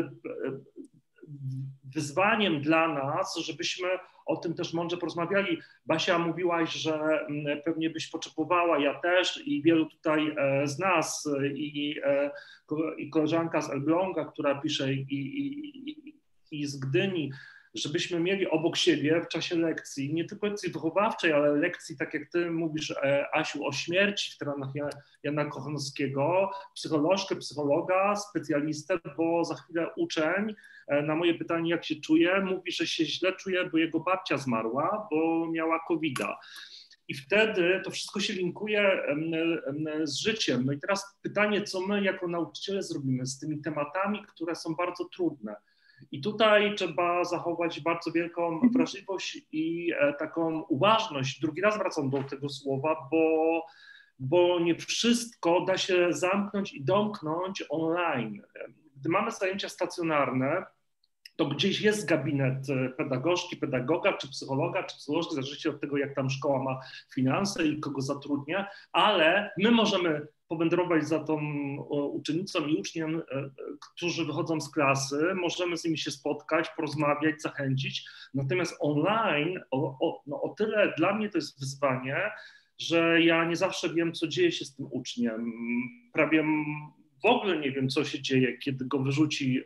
wyzwaniem dla nas, żebyśmy o tym też mądrze porozmawiali. Basia, mówiłaś, że pewnie byś potrzebowała, ja też i wielu tutaj z nas i, i koleżanka z Elbląga, która pisze i, i, i z Gdyni, żebyśmy mieli obok siebie w czasie lekcji, nie tylko lekcji wychowawczej, ale lekcji, tak jak ty mówisz, Asiu, o śmierci w terenach Jana Kochanowskiego, psycholożkę, psychologa, specjalistę, bo za chwilę uczeń na moje pytanie, jak się czuje, mówi, że się źle czuje, bo jego babcia zmarła, bo miała kowida. I wtedy to wszystko się linkuje z życiem. No i teraz pytanie, co my jako nauczyciele zrobimy z tymi tematami, które są bardzo trudne. I tutaj trzeba zachować bardzo wielką wrażliwość i taką uważność. Drugi raz wracam do tego słowa, bo, bo nie wszystko da się zamknąć i domknąć online. Gdy mamy zajęcia stacjonarne, to gdzieś jest gabinet pedagogzki, pedagoga, czy psychologa, czy psycholożki, zależy od tego, jak tam szkoła ma finanse i kogo zatrudnia, ale my możemy powędrować za tą uczennicą i uczniem, którzy wychodzą z klasy, możemy z nimi się spotkać, porozmawiać, zachęcić, natomiast online o, o, no o tyle dla mnie to jest wyzwanie, że ja nie zawsze wiem, co dzieje się z tym uczniem, prawie w ogóle nie wiem, co się dzieje, kiedy go wyrzuci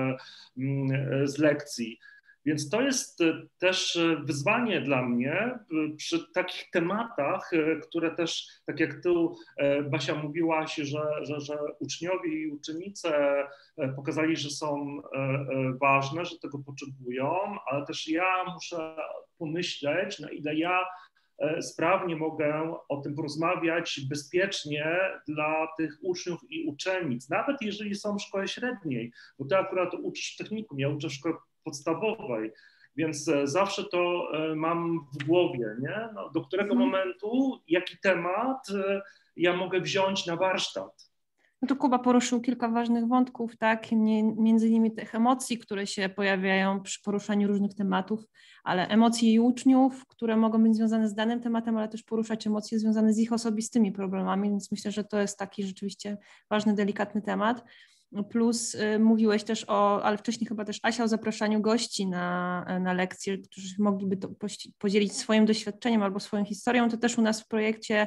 z lekcji. Więc to jest też wyzwanie dla mnie przy takich tematach, które też, tak jak tu Basia mówiłaś, że, że, że uczniowie i uczennice pokazali, że są ważne, że tego potrzebują, ale też ja muszę pomyśleć, na ile ja sprawnie mogę o tym porozmawiać bezpiecznie dla tych uczniów i uczennic, nawet jeżeli są w szkole średniej, bo ty akurat uczysz w technikum, ja uczę w szkole podstawowej, więc zawsze to mam w głowie, nie? No, do którego hmm. momentu, jaki temat ja mogę wziąć na warsztat. No to Kuba poruszył kilka ważnych wątków, tak, między innymi tych emocji, które się pojawiają przy poruszaniu różnych tematów, ale emocje i uczniów, które mogą być związane z danym tematem, ale też poruszać emocje związane z ich osobistymi problemami, więc myślę, że to jest taki rzeczywiście ważny, delikatny temat. Plus y, mówiłeś też o, ale wcześniej chyba też Asia, o zapraszaniu gości na, na lekcje, którzy mogliby to podzielić swoim doświadczeniem albo swoją historią. To też u nas w projekcie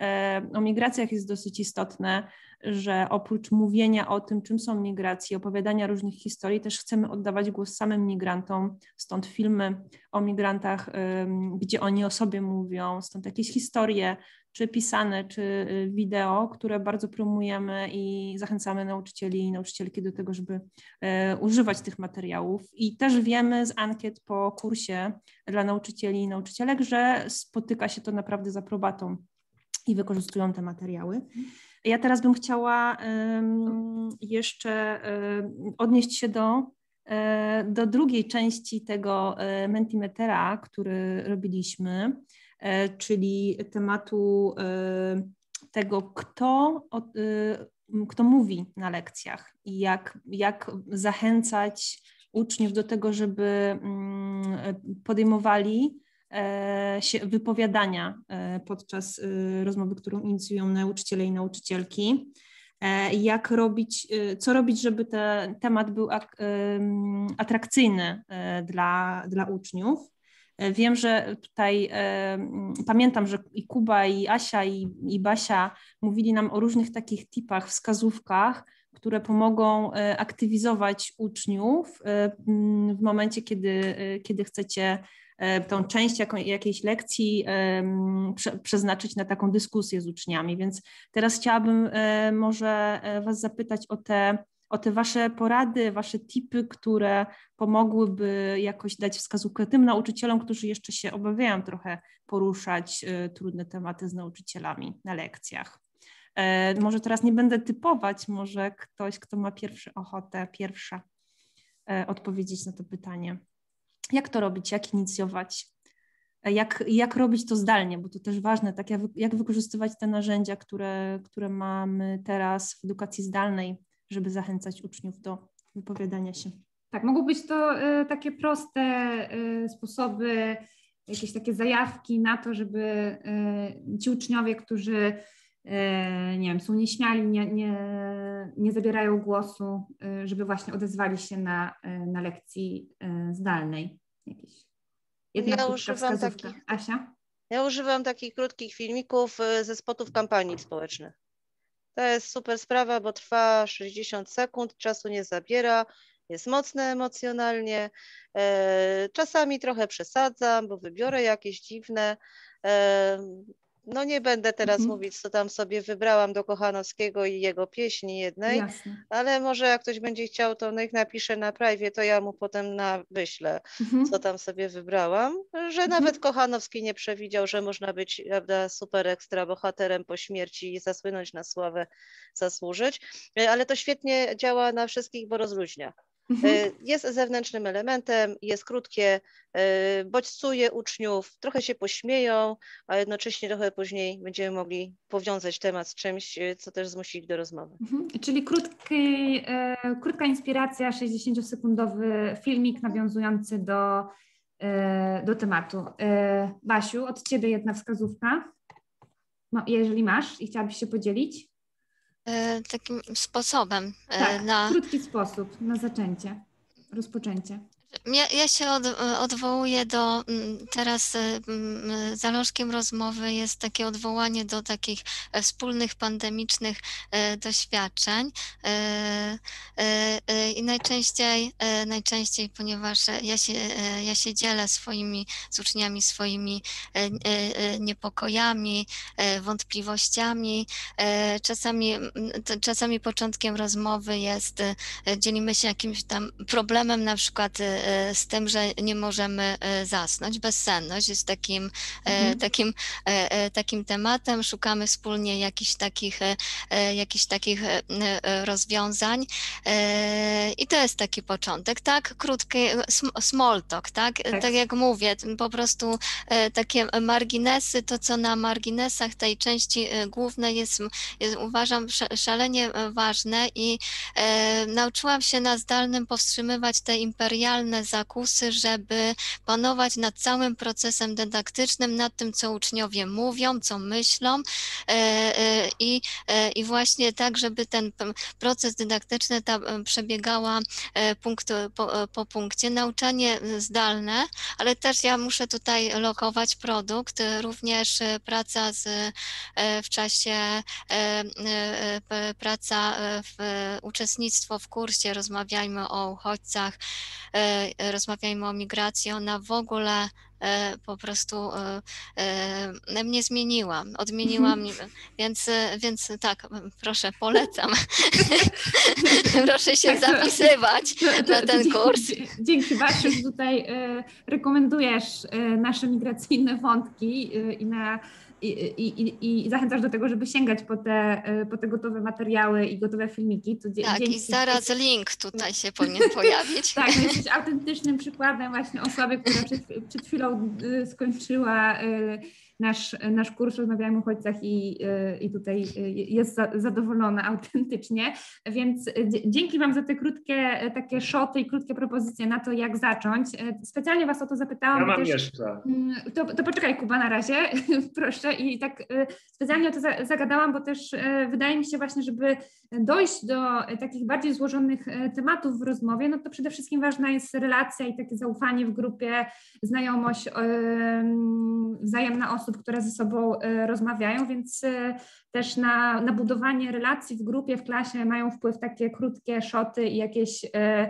o migracjach jest dosyć istotne, że oprócz mówienia o tym, czym są migracje, opowiadania różnych historii, też chcemy oddawać głos samym migrantom, stąd filmy o migrantach, gdzie oni o sobie mówią, stąd jakieś historie, czy pisane, czy wideo, które bardzo promujemy i zachęcamy nauczycieli i nauczycielki do tego, żeby używać tych materiałów. I też wiemy z ankiet po kursie dla nauczycieli i nauczycielek, że spotyka się to naprawdę z aprobatą i wykorzystują te materiały. Ja teraz bym chciała um, jeszcze um, odnieść się do, um, do drugiej części tego um, Mentimetera, który robiliśmy, um, czyli tematu um, tego, kto, um, kto mówi na lekcjach i jak, jak zachęcać uczniów do tego, żeby um, podejmowali się wypowiadania podczas rozmowy, którą inicjują nauczyciele i nauczycielki. Jak robić, co robić, żeby ten temat był atrakcyjny dla, dla uczniów. Wiem, że tutaj pamiętam, że i Kuba, i Asia, i, i Basia mówili nam o różnych takich tipach, wskazówkach, które pomogą aktywizować uczniów w momencie, kiedy, kiedy chcecie tą część jaką, jakiejś lekcji um, prze, przeznaczyć na taką dyskusję z uczniami. Więc teraz chciałabym e, może Was zapytać o te, o te Wasze porady, Wasze tipy, które pomogłyby jakoś dać wskazówkę tym nauczycielom, którzy jeszcze się obawiają trochę poruszać e, trudne tematy z nauczycielami na lekcjach. E, może teraz nie będę typować, może ktoś, kto ma pierwszy ochotę, pierwsza e, odpowiedzieć na to pytanie. Jak to robić, jak inicjować, jak, jak robić to zdalnie, bo to też ważne, tak jak, jak wykorzystywać te narzędzia, które, które mamy teraz w edukacji zdalnej, żeby zachęcać uczniów do wypowiadania się. Tak, mogą być to y, takie proste y, sposoby, jakieś takie zajawki na to, żeby y, ci uczniowie, którzy y, nie wiem, są nieśmiali, nie, nie, nie zabierają głosu, y, żeby właśnie odezwali się na, y, na lekcji y, zdalnej. Jakieś jedna ja krótka używam wskazówka. takich, Asia? Ja używam takich krótkich filmików ze spotów kampanii społecznych. To jest super sprawa, bo trwa sześćdziesiąt sekund, czasu nie zabiera, jest mocne emocjonalnie. Czasami trochę przesadzam, bo wybiorę jakieś dziwne. No nie będę teraz mhm. mówić, co tam sobie wybrałam do Kochanowskiego i jego pieśni jednej, Jasne. ale może jak ktoś będzie chciał, to niech napisze na privie, to ja mu potem na wyślę, mhm. co tam sobie wybrałam, że mhm. nawet Kochanowski nie przewidział, że można być, prawda, super ekstra bohaterem po śmierci i zasłynąć na sławę, zasłużyć, ale to świetnie działa na wszystkich, bo rozluźnia. Mhm. Jest zewnętrznym elementem, jest krótkie, bodźcuje uczniów, trochę się pośmieją, a jednocześnie trochę później będziemy mogli powiązać temat z czymś, co też zmusi ich do rozmowy. Mhm. Czyli krótki, krótka inspiracja, sześćdziesięciosekundowy filmik nawiązujący do, do tematu. Basiu, od Ciebie jedna wskazówka, jeżeli masz i chciałabyś się podzielić? Takim sposobem. Tak, na... krótki sposób na zaczęcie, rozpoczęcie. Ja, ja się od, odwołuję do, teraz zalążkiem rozmowy jest takie odwołanie do takich wspólnych pandemicznych doświadczeń i najczęściej, najczęściej, ponieważ ja się, ja się dzielę swoimi, z uczniami swoimi niepokojami, wątpliwościami, czasami, czasami początkiem rozmowy jest, dzielimy się jakimś tam problemem, na przykład z tym, że nie możemy zasnąć. Bezsenność jest takim, mhm. takim, takim tematem. Szukamy wspólnie jakichś takich, jakichś takich rozwiązań i to jest taki początek, tak? Krótki small talk, tak? Tak, tak jak mówię, po prostu takie marginesy, to co na marginesach tej części głównej jest, jest uważam szalenie ważne i nauczyłam się na zdalnym powstrzymywać te imperialne zakusy, żeby panować nad całym procesem dydaktycznym, nad tym, co uczniowie mówią, co myślą i, i właśnie tak, żeby ten proces dydaktyczny ta przebiegała punkt po, po punkcie. Nauczanie zdalne, ale też ja muszę tutaj lokować produkt, również praca z, w czasie, praca w uczestnictwo w kursie Rozmawiajmy o uchodźcach, rozmawiajmy o migracji, ona w ogóle po prostu mnie zmieniła, odmieniła mnie, więc, więc tak, proszę, polecam. Proszę się tak, zapisywać to, to, na ten dzięki, kurs. Dzięki Basiu, że tutaj rekomendujesz nasze migracyjne wątki i na I, i, i zachęcasz do tego, żeby sięgać po te, po te gotowe materiały i gotowe filmiki. To tak, dzięki... i zaraz link tutaj się powinien pojawić. Tak, no jesteś autentycznym przykładem właśnie osoby, która przed, przed chwilą skończyła nasz, nasz kurs Rozmawiajmy o uchodźcach i, i tutaj jest za, zadowolona autentycznie, więc dzięki Wam za te krótkie takie szoty i krótkie propozycje na to, jak zacząć. Specjalnie Was o to zapytałam. Ja mam też, jeszcze. To, to poczekaj, Kuba, na razie, proszę. I tak specjalnie o to zagadałam, bo też wydaje mi się właśnie, żeby dojść do takich bardziej złożonych tematów w rozmowie, no to przede wszystkim ważna jest relacja i takie zaufanie w grupie, znajomość wzajemna osób, które ze sobą rozmawiają, więc też na, na budowanie relacji w grupie, w klasie mają wpływ takie krótkie szoty i jakieś e,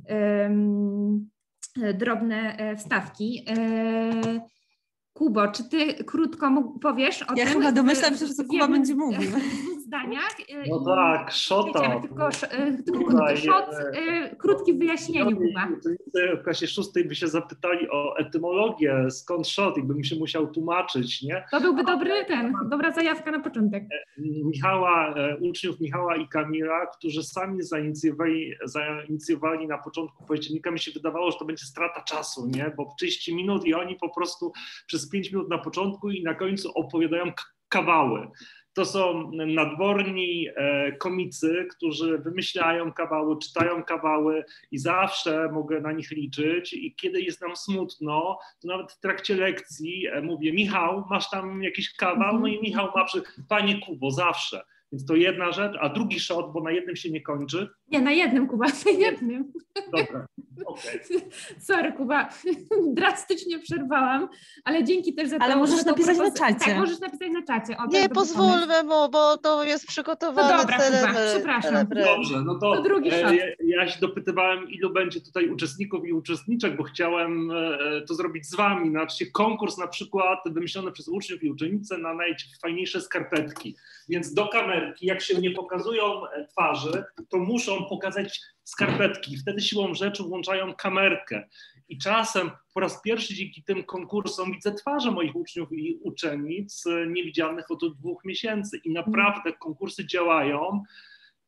e, drobne wstawki. E, Kubo, czy ty krótko powiesz o ja tym? Ja chyba domyślam się, że co Kuba będzie mówił. W zdaniach. No i tak, szota. Tylko, tylko szot, krótki w wyjaśnieniu, Kuba. W klasie szóstej by się zapytali o etymologię, skąd szot i bym się musiał tłumaczyć, nie? To byłby dobry ten, dobra zajawka na początek. Michała, uczniów Michała i Kamila, którzy sami zainicjowali, zainicjowali na początku października, mi się wydawało, że to będzie strata czasu, nie? Bo trzydzieści minut i oni po prostu przez pięć minut na początku i na końcu opowiadają kawały. To są nadworni e, komicy, którzy wymyślają kawały, czytają kawały i zawsze mogę na nich liczyć i kiedy jest nam smutno, to nawet w trakcie lekcji e, mówię: Michał, masz tam jakiś kawał? No i Michał ma przy... Panie Kubo, zawsze. Więc to jedna rzecz, a drugi shot, bo na jednym się nie kończy. Nie, na jednym, Kuba, na jednym. Dobra, okej. Okay. Sorry, Kuba, drastycznie przerwałam, ale dzięki też za to. Ale możesz napisać na czacie. Tak, możesz napisać na czacie. O, nie, pozwólmy mu, bo to jest przygotowane no dobra, celem. Kuba, przepraszam. Dobrze, no to, to drugi shot. Ja, ja się dopytywałem, ilu będzie tutaj uczestników i uczestniczek, bo chciałem to zrobić z wami. Znaczy konkurs na przykład wymyślony przez uczniów i uczennice na najfajniejsze skarpetki. Więc do kamerki, jak się nie pokazują twarzy, to muszą pokazać skarpetki. Wtedy siłą rzeczy włączają kamerkę. I czasem po raz pierwszy dzięki tym konkursom widzę twarze moich uczniów i uczennic niewidzianych od dwóch miesięcy. I naprawdę konkursy działają.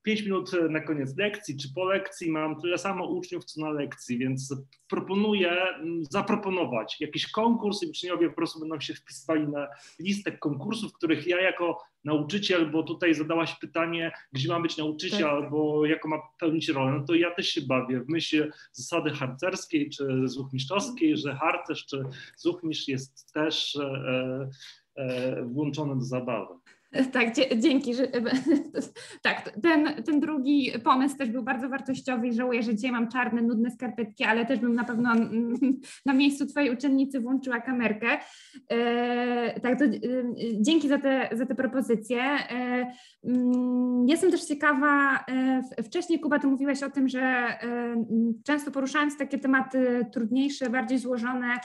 pięć minut na koniec lekcji, czy po lekcji mam tyle samo uczniów, co na lekcji, więc proponuję zaproponować jakiś konkurs i uczniowie po prostu będą się wpisywali na listę konkursów, w których ja jako nauczyciel, bo tutaj zadałaś pytanie, gdzie ma być nauczyciel, tak, albo jaką ma pełnić rolę, no to ja też się bawię w myśl zasady harcerskiej czy zuchmistrzowskiej, że harcerz czy zuchmistrz jest też e, e, włączony do zabawy. Tak, dzięki. Że, tak, ten, ten drugi pomysł też był bardzo wartościowy i żałuję, że dzisiaj mam czarne, nudne skarpetki, ale też bym na pewno na miejscu twojej uczennicy włączyła kamerkę. E, tak, to dzięki za te, za te propozycje. E, jestem też ciekawa, e, wcześniej Kuba, ty mówiłaś o tym, że e, często poruszając takie tematy trudniejsze, bardziej złożone,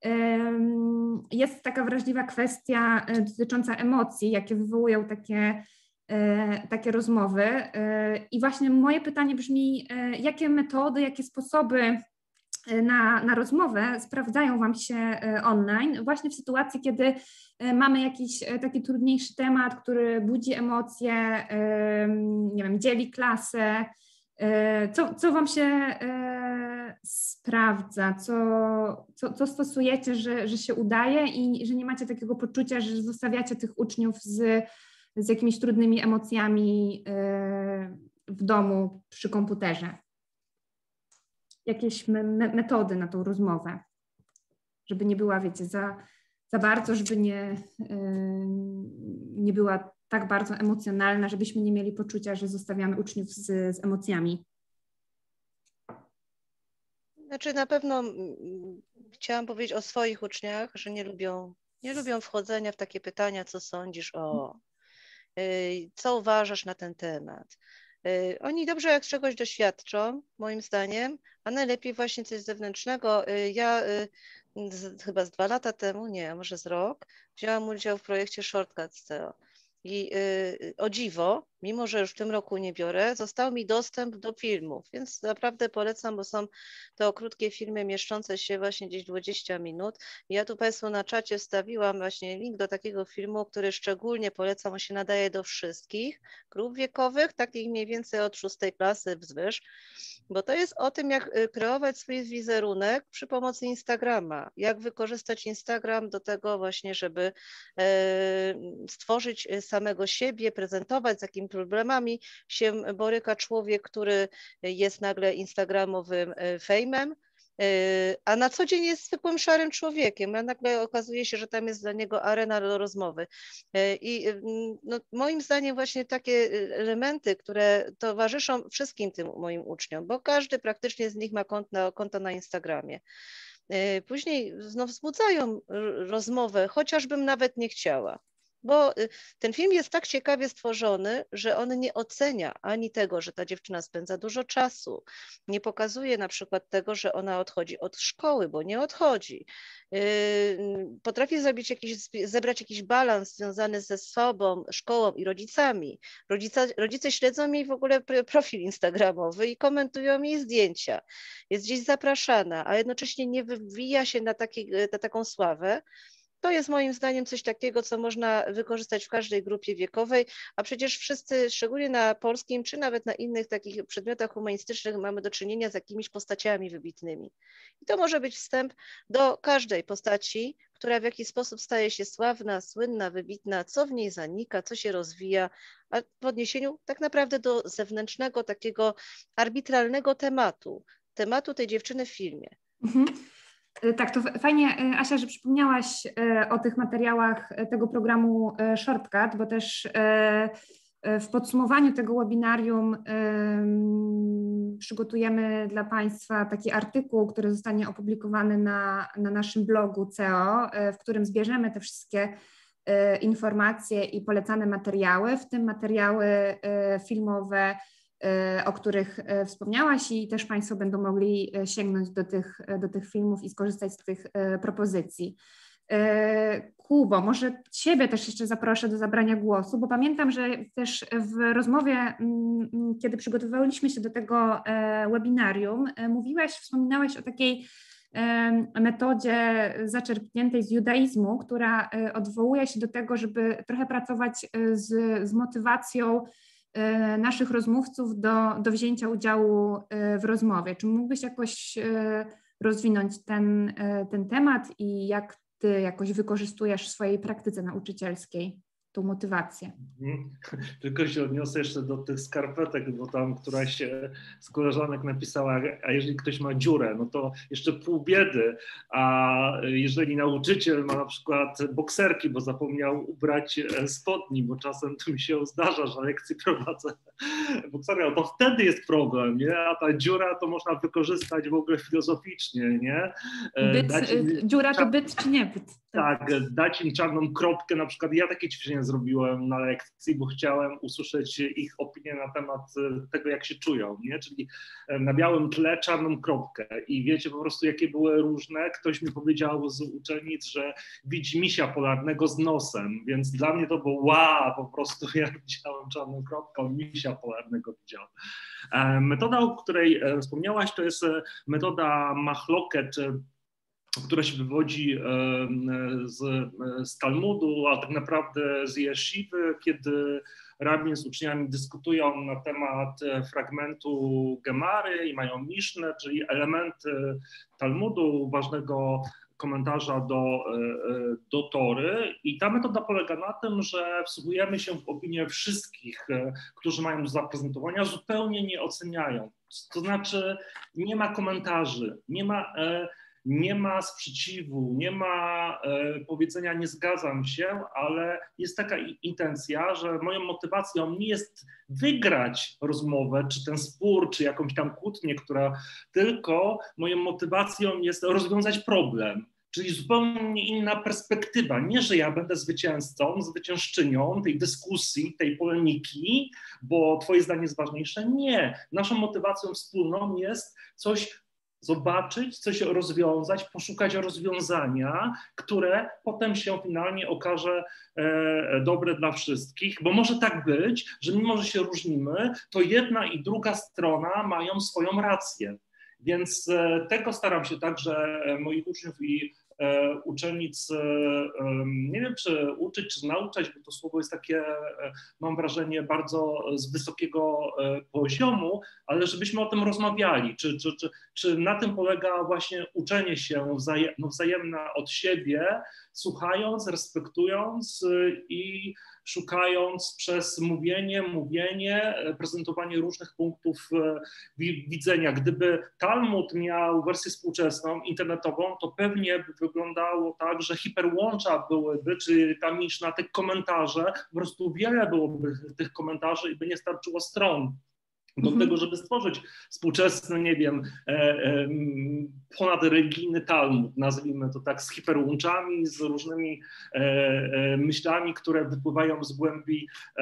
jest taka wrażliwa kwestia dotycząca emocji, jakie wywołują takie, takie rozmowy. I właśnie moje pytanie brzmi, jakie metody, jakie sposoby na, na rozmowę sprawdzają Wam się online, właśnie w sytuacji, kiedy mamy jakiś taki trudniejszy temat, który budzi emocje, nie wiem, dzieli klasę. Co, co Wam się e, sprawdza, co, co, co stosujecie, że, że się udaje i że nie macie takiego poczucia, że zostawiacie tych uczniów z, z jakimiś trudnymi emocjami e, w domu przy komputerze? Jakieś me, me, metody na tą rozmowę, żeby nie była, wiecie, za, za bardzo, żeby nie, e, nie była tak bardzo emocjonalna, żebyśmy nie mieli poczucia, że zostawiamy uczniów z, z emocjami. Znaczy na pewno chciałam powiedzieć o swoich uczniach, że nie lubią, nie lubią wchodzenia w takie pytania, co sądzisz o, co uważasz na ten temat. Oni dobrze jak z czegoś doświadczą, moim zdaniem, a najlepiej właśnie coś zewnętrznego. Ja z, chyba z dwa lata temu, nie, może z rok, wzięłam udział w projekcie Shortcuts C E O. I y, o dziwo, mimo że już w tym roku nie biorę, został mi dostęp do filmów, więc naprawdę polecam, bo są to krótkie filmy mieszczące się właśnie gdzieś dwadzieścia minut. Ja tu Państwu na czacie wstawiłam właśnie link do takiego filmu, który szczególnie polecam, on się nadaje do wszystkich grup wiekowych, takich mniej więcej od szóstej klasy wzwyż, bo to jest o tym, jak kreować swój wizerunek przy pomocy Instagrama, jak wykorzystać Instagram do tego właśnie, żeby e, stworzyć samego siebie, prezentować, z jakimi problemami się boryka człowiek, który jest nagle instagramowym fejmem, a na co dzień jest zwykłym szarym człowiekiem, a nagle okazuje się, że tam jest dla niego arena do rozmowy. I no, moim zdaniem właśnie takie elementy, które towarzyszą wszystkim tym moim uczniom, bo każdy praktycznie z nich ma konto, konto na Instagramie. Później znów wzbudzają rozmowę, chociażbym nawet nie chciała. Bo ten film jest tak ciekawie stworzony, że on nie ocenia ani tego, że ta dziewczyna spędza dużo czasu, nie pokazuje na przykład tego, że ona odchodzi od szkoły, bo nie odchodzi. Potrafi zrobić jakiś, zebrać jakiś balans związany ze sobą, szkołą i rodzicami. Rodzice, rodzice śledzą jej w ogóle profil instagramowy i komentują jej zdjęcia. Jest gdzieś zapraszana, a jednocześnie nie wywija się na, taki, na taką sławę. To jest moim zdaniem coś takiego, co można wykorzystać w każdej grupie wiekowej, a przecież wszyscy, szczególnie na polskim, czy nawet na innych takich przedmiotach humanistycznych, mamy do czynienia z jakimiś postaciami wybitnymi. I to może być wstęp do każdej postaci, która w jakiś sposób staje się sławna, słynna, wybitna, co w niej zanika, co się rozwija, a w odniesieniu tak naprawdę do zewnętrznego, takiego arbitralnego tematu, tematu tej dziewczyny w filmie. Mhm. Tak, to fajnie, Asia, że przypomniałaś o tych materiałach tego programu Shortcut, bo też w podsumowaniu tego webinarium przygotujemy dla Państwa taki artykuł, który zostanie opublikowany na, na naszym blogu C E O, w którym zbierzemy te wszystkie informacje i polecane materiały, w tym materiały filmowe, o których wspomniałaś i też Państwo będą mogli sięgnąć do tych, do tych filmów i skorzystać z tych propozycji. Kubo, może Ciebie też jeszcze zaproszę do zabrania głosu, bo pamiętam, że też w rozmowie, kiedy przygotowywaliśmy się do tego webinarium, mówiłaś, wspominałaś o takiej metodzie zaczerpniętej z judaizmu, która odwołuje się do tego, żeby trochę pracować z, z motywacją naszych rozmówców do, do wzięcia udziału w rozmowie. Czy mógłbyś jakoś rozwinąć ten, ten temat i jak ty jakoś wykorzystujesz w swojej praktyce nauczycielskiej tą motywację? Mhm. Tylko się odniosę jeszcze do tych skarpetek, bo tam któraś z koleżanek napisała, a jeżeli ktoś ma dziurę, no to jeszcze pół biedy, a jeżeli nauczyciel ma na przykład bokserki, bo zapomniał ubrać spodni, bo czasem to mi się zdarza, że lekcje prowadzę bokserka, to wtedy jest problem, nie? A ta dziura to można wykorzystać w ogóle filozoficznie, nie? Byt, dać im, dziura to byt czy nie byt? Tak, dać im czarną kropkę, na przykład ja takie ćwiczenia zrobiłem na lekcji, bo chciałem usłyszeć ich opinię na temat tego, jak się czują, nie? Czyli na białym tle czarną kropkę i wiecie po prostu, jakie były różne. Ktoś mi powiedział z uczennic, że widzi misia polarnego z nosem, więc dla mnie to było wow, po prostu ja widziałem czarną kropkę, on misia polarnego widział. Metoda, o której wspomniałaś, to jest metoda Mahloket, która się wywodzi z, z Talmudu, a tak naprawdę z Jesziwy, kiedy rabin z uczniami dyskutują na temat fragmentu Gemary i mają Mishnę, czyli elementy Talmudu, ważnego komentarza do, do Tory. I ta metoda polega na tym, że wsłuchujemy się w opinię wszystkich, którzy mają do zaprezentowania, zupełnie nie oceniają. To znaczy nie ma komentarzy, nie ma... Nie ma sprzeciwu, nie ma e, powiedzenia nie zgadzam się, ale jest taka intencja, że moją motywacją nie jest wygrać rozmowę, czy ten spór, czy jakąś tam kłótnię, która tylko moją motywacją jest rozwiązać problem. Czyli zupełnie inna perspektywa. Nie, że ja będę zwycięzcą, zwyciężczynią tej dyskusji, tej polemiki, bo twoje zdanie jest ważniejsze. Nie. Naszą motywacją wspólną jest coś zobaczyć, coś rozwiązać, poszukać rozwiązania, które potem się finalnie okaże e, dobre dla wszystkich, bo może tak być, że mimo, że się różnimy, to jedna i druga strona mają swoją rację. Więc e, tego staram się także moich uczniów i e, uczennic, e, nie wiem czy uczyć, czy nauczać, bo to słowo jest takie, e, mam wrażenie, bardzo z wysokiego e, poziomu, ale żebyśmy o tym rozmawiali, czy, czy, czy, czy na tym polega właśnie uczenie się wzajem, no wzajemne od siebie, słuchając, respektując i szukając przez mówienie, mówienie, prezentowanie różnych punktów widzenia. Gdyby Talmud miał wersję współczesną, internetową, to pewnie by wyglądało tak, że hiperłącza byłyby, czy ta Miszna, te komentarze, po prostu wiele byłoby tych komentarzy i by nie starczyło stron do mm-hmm. tego, żeby stworzyć współczesny, nie wiem, e, e, ponadreligijny Talmud, nazwijmy to tak, z hiperłączami, z różnymi e, e, myślami, które wypływają z głębi e,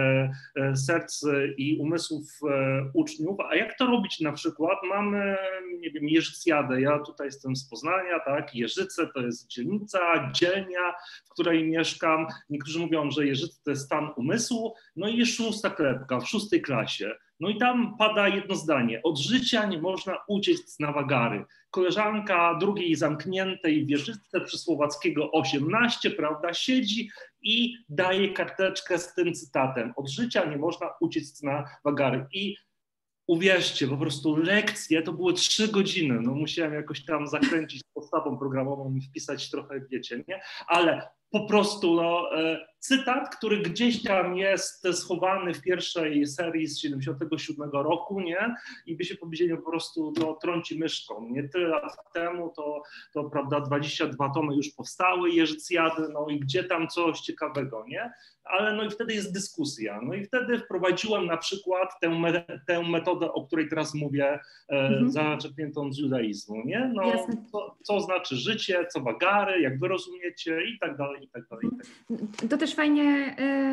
e, serc i umysłów e, uczniów. A jak to robić na przykład? Mamy, nie wiem, Jeżycjadę. Ja tutaj jestem z Poznania, tak, Jeżyce to jest dzielnica, dzielnia, w której mieszkam. Niektórzy mówią, że Jeżyce to jest stan umysłu, no i jest szósta klepka w szóstej klasie. No i tam pada jedno zdanie. Od życia nie można uciec na wagary. Koleżanka drugiej zamkniętej wieżyczce przy Słowackiego osiemnaście, prawda, siedzi i daje karteczkę z tym cytatem. Od życia nie można uciec na wagary. I uwierzcie, po prostu lekcje to były trzy godziny. No musiałem jakoś tam zakręcić podstawą programową i wpisać trochę, wiecie, nie? Ale po prostu no, cytat, który gdzieś tam jest schowany w pierwszej serii z siedemdziesiątego siódmego roku, nie? I by się powiedzieli po prostu no, trąci myszką. Nie tyle lat temu, to, to prawda, dwadzieścia dwa tomy już powstały, Jeżycjady, no i gdzie tam coś ciekawego, nie? Ale no i wtedy jest dyskusja. No i wtedy wprowadziłem na przykład tę, me, tę metodę, o której teraz mówię, mhm. e, zaczerpniętą z judaizmu, nie? No, co, co znaczy życie, co wagary, jak wy rozumiecie i tak dalej, i tak dalej. I tak dalej. To też fajnie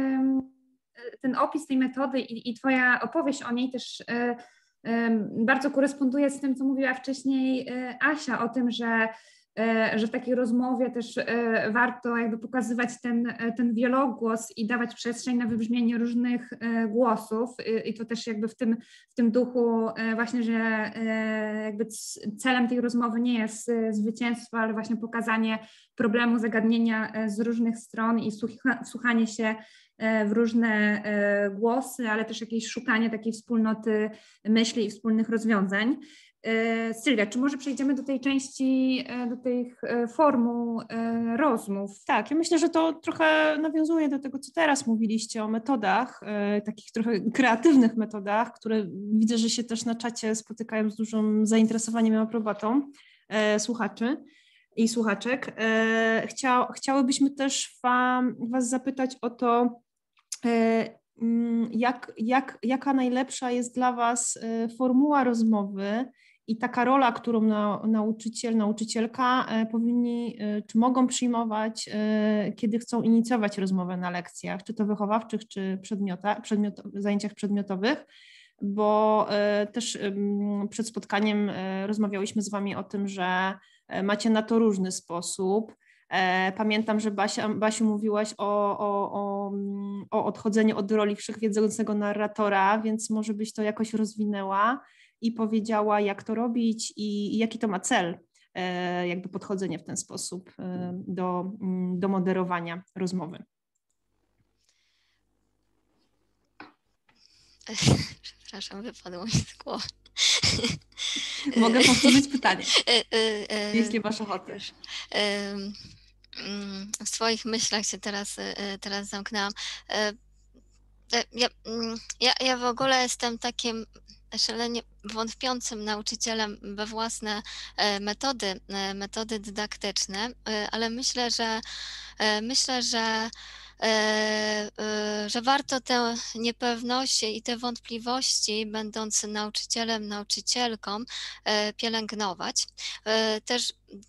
y, ten opis tej metody i, i twoja opowieść o niej też y, y, bardzo koresponduje z tym, co mówiła wcześniej y, Asia o tym, że że w takiej rozmowie też warto jakby pokazywać ten, ten wielogłos i dawać przestrzeń na wybrzmienie różnych głosów i to też jakby w tym, w tym duchu właśnie, że jakby celem tej rozmowy nie jest zwycięstwo, ale właśnie pokazanie problemu, zagadnienia z różnych stron i wsłuchanie się w różne głosy, ale też jakieś szukanie takiej wspólnoty myśli i wspólnych rozwiązań. Sylwia, czy może przejdziemy do tej części, do tych formuł rozmów? Tak, ja myślę, że to trochę nawiązuje do tego, co teraz mówiliście o metodach, takich trochę kreatywnych metodach, które widzę, że się też na czacie spotykają z dużym zainteresowaniem i aprobatą słuchaczy i słuchaczek. Chcia, chciałybyśmy też wam, Was zapytać o to, jak, jak, jaka najlepsza jest dla Was formuła rozmowy i taka rola, którą na, nauczyciel, nauczycielka powinni, czy mogą przyjmować, kiedy chcą inicjować rozmowę na lekcjach, czy to wychowawczych, czy przedmiota, przedmiot, zajęciach przedmiotowych, bo też przed spotkaniem rozmawiałyśmy z Wami o tym, że macie na to różny sposób. Pamiętam, że Basia, Basiu, mówiłaś o, o, o, o odchodzeniu od roli wszechwiedzącego narratora, więc może byś to jakoś rozwinęła i powiedziała, jak to robić i, i jaki to ma cel, jakby podchodzenie w ten sposób do, do moderowania rozmowy. Przepraszam, wypadło mi z głowy. Mogę powtórzyć pytanie, jeśli masz ochotę. W swoich myślach się teraz, teraz zamknęłam. Ja, ja, ja w ogóle jestem takim szalenie wątpiącym nauczycielem we własne metody, metody dydaktyczne, ale myślę, że myślę, że że warto te niepewności i te wątpliwości, będąc nauczycielem, nauczycielką, pielęgnować. Też,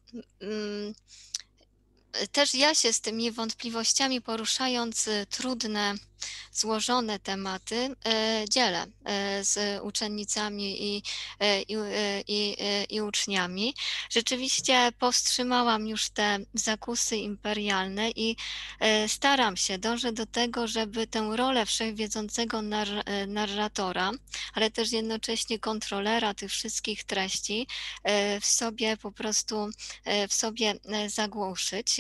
też ja się z tymi wątpliwościami, poruszając trudne, złożone tematy, dzielę z uczennicami i, i, i, i uczniami. Rzeczywiście powstrzymałam już te zakusy imperialne i staram się, dążę do tego, żeby tę rolę wszechwiedzącego nar narratora, ale też jednocześnie kontrolera tych wszystkich treści w sobie po prostu w sobie zagłuszyć.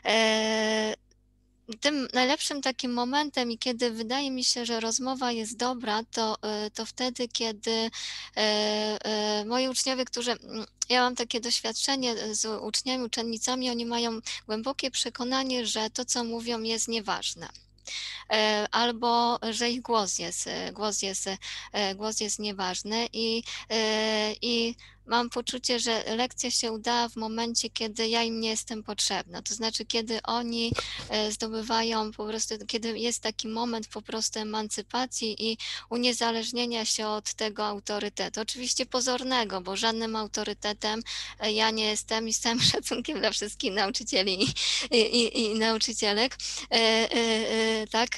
Tym najlepszym takim momentem i kiedy wydaje mi się, że rozmowa jest dobra, to, to wtedy, kiedy moi uczniowie, którzy, ja mam takie doświadczenie z uczniami, uczennicami, oni mają głębokie przekonanie, że to, co mówią, jest nieważne. Albo że ich głos jest, głos jest, głos jest nieważny i, i mam poczucie, że lekcja się udała w momencie, kiedy ja im nie jestem potrzebna. To znaczy, kiedy oni zdobywają po prostu, kiedy jest taki moment po prostu emancypacji i uniezależnienia się od tego autorytetu. Oczywiście pozornego, bo żadnym autorytetem ja nie jestem i z całym szacunkiem dla wszystkich nauczycieli i, i, i nauczycielek. Tak,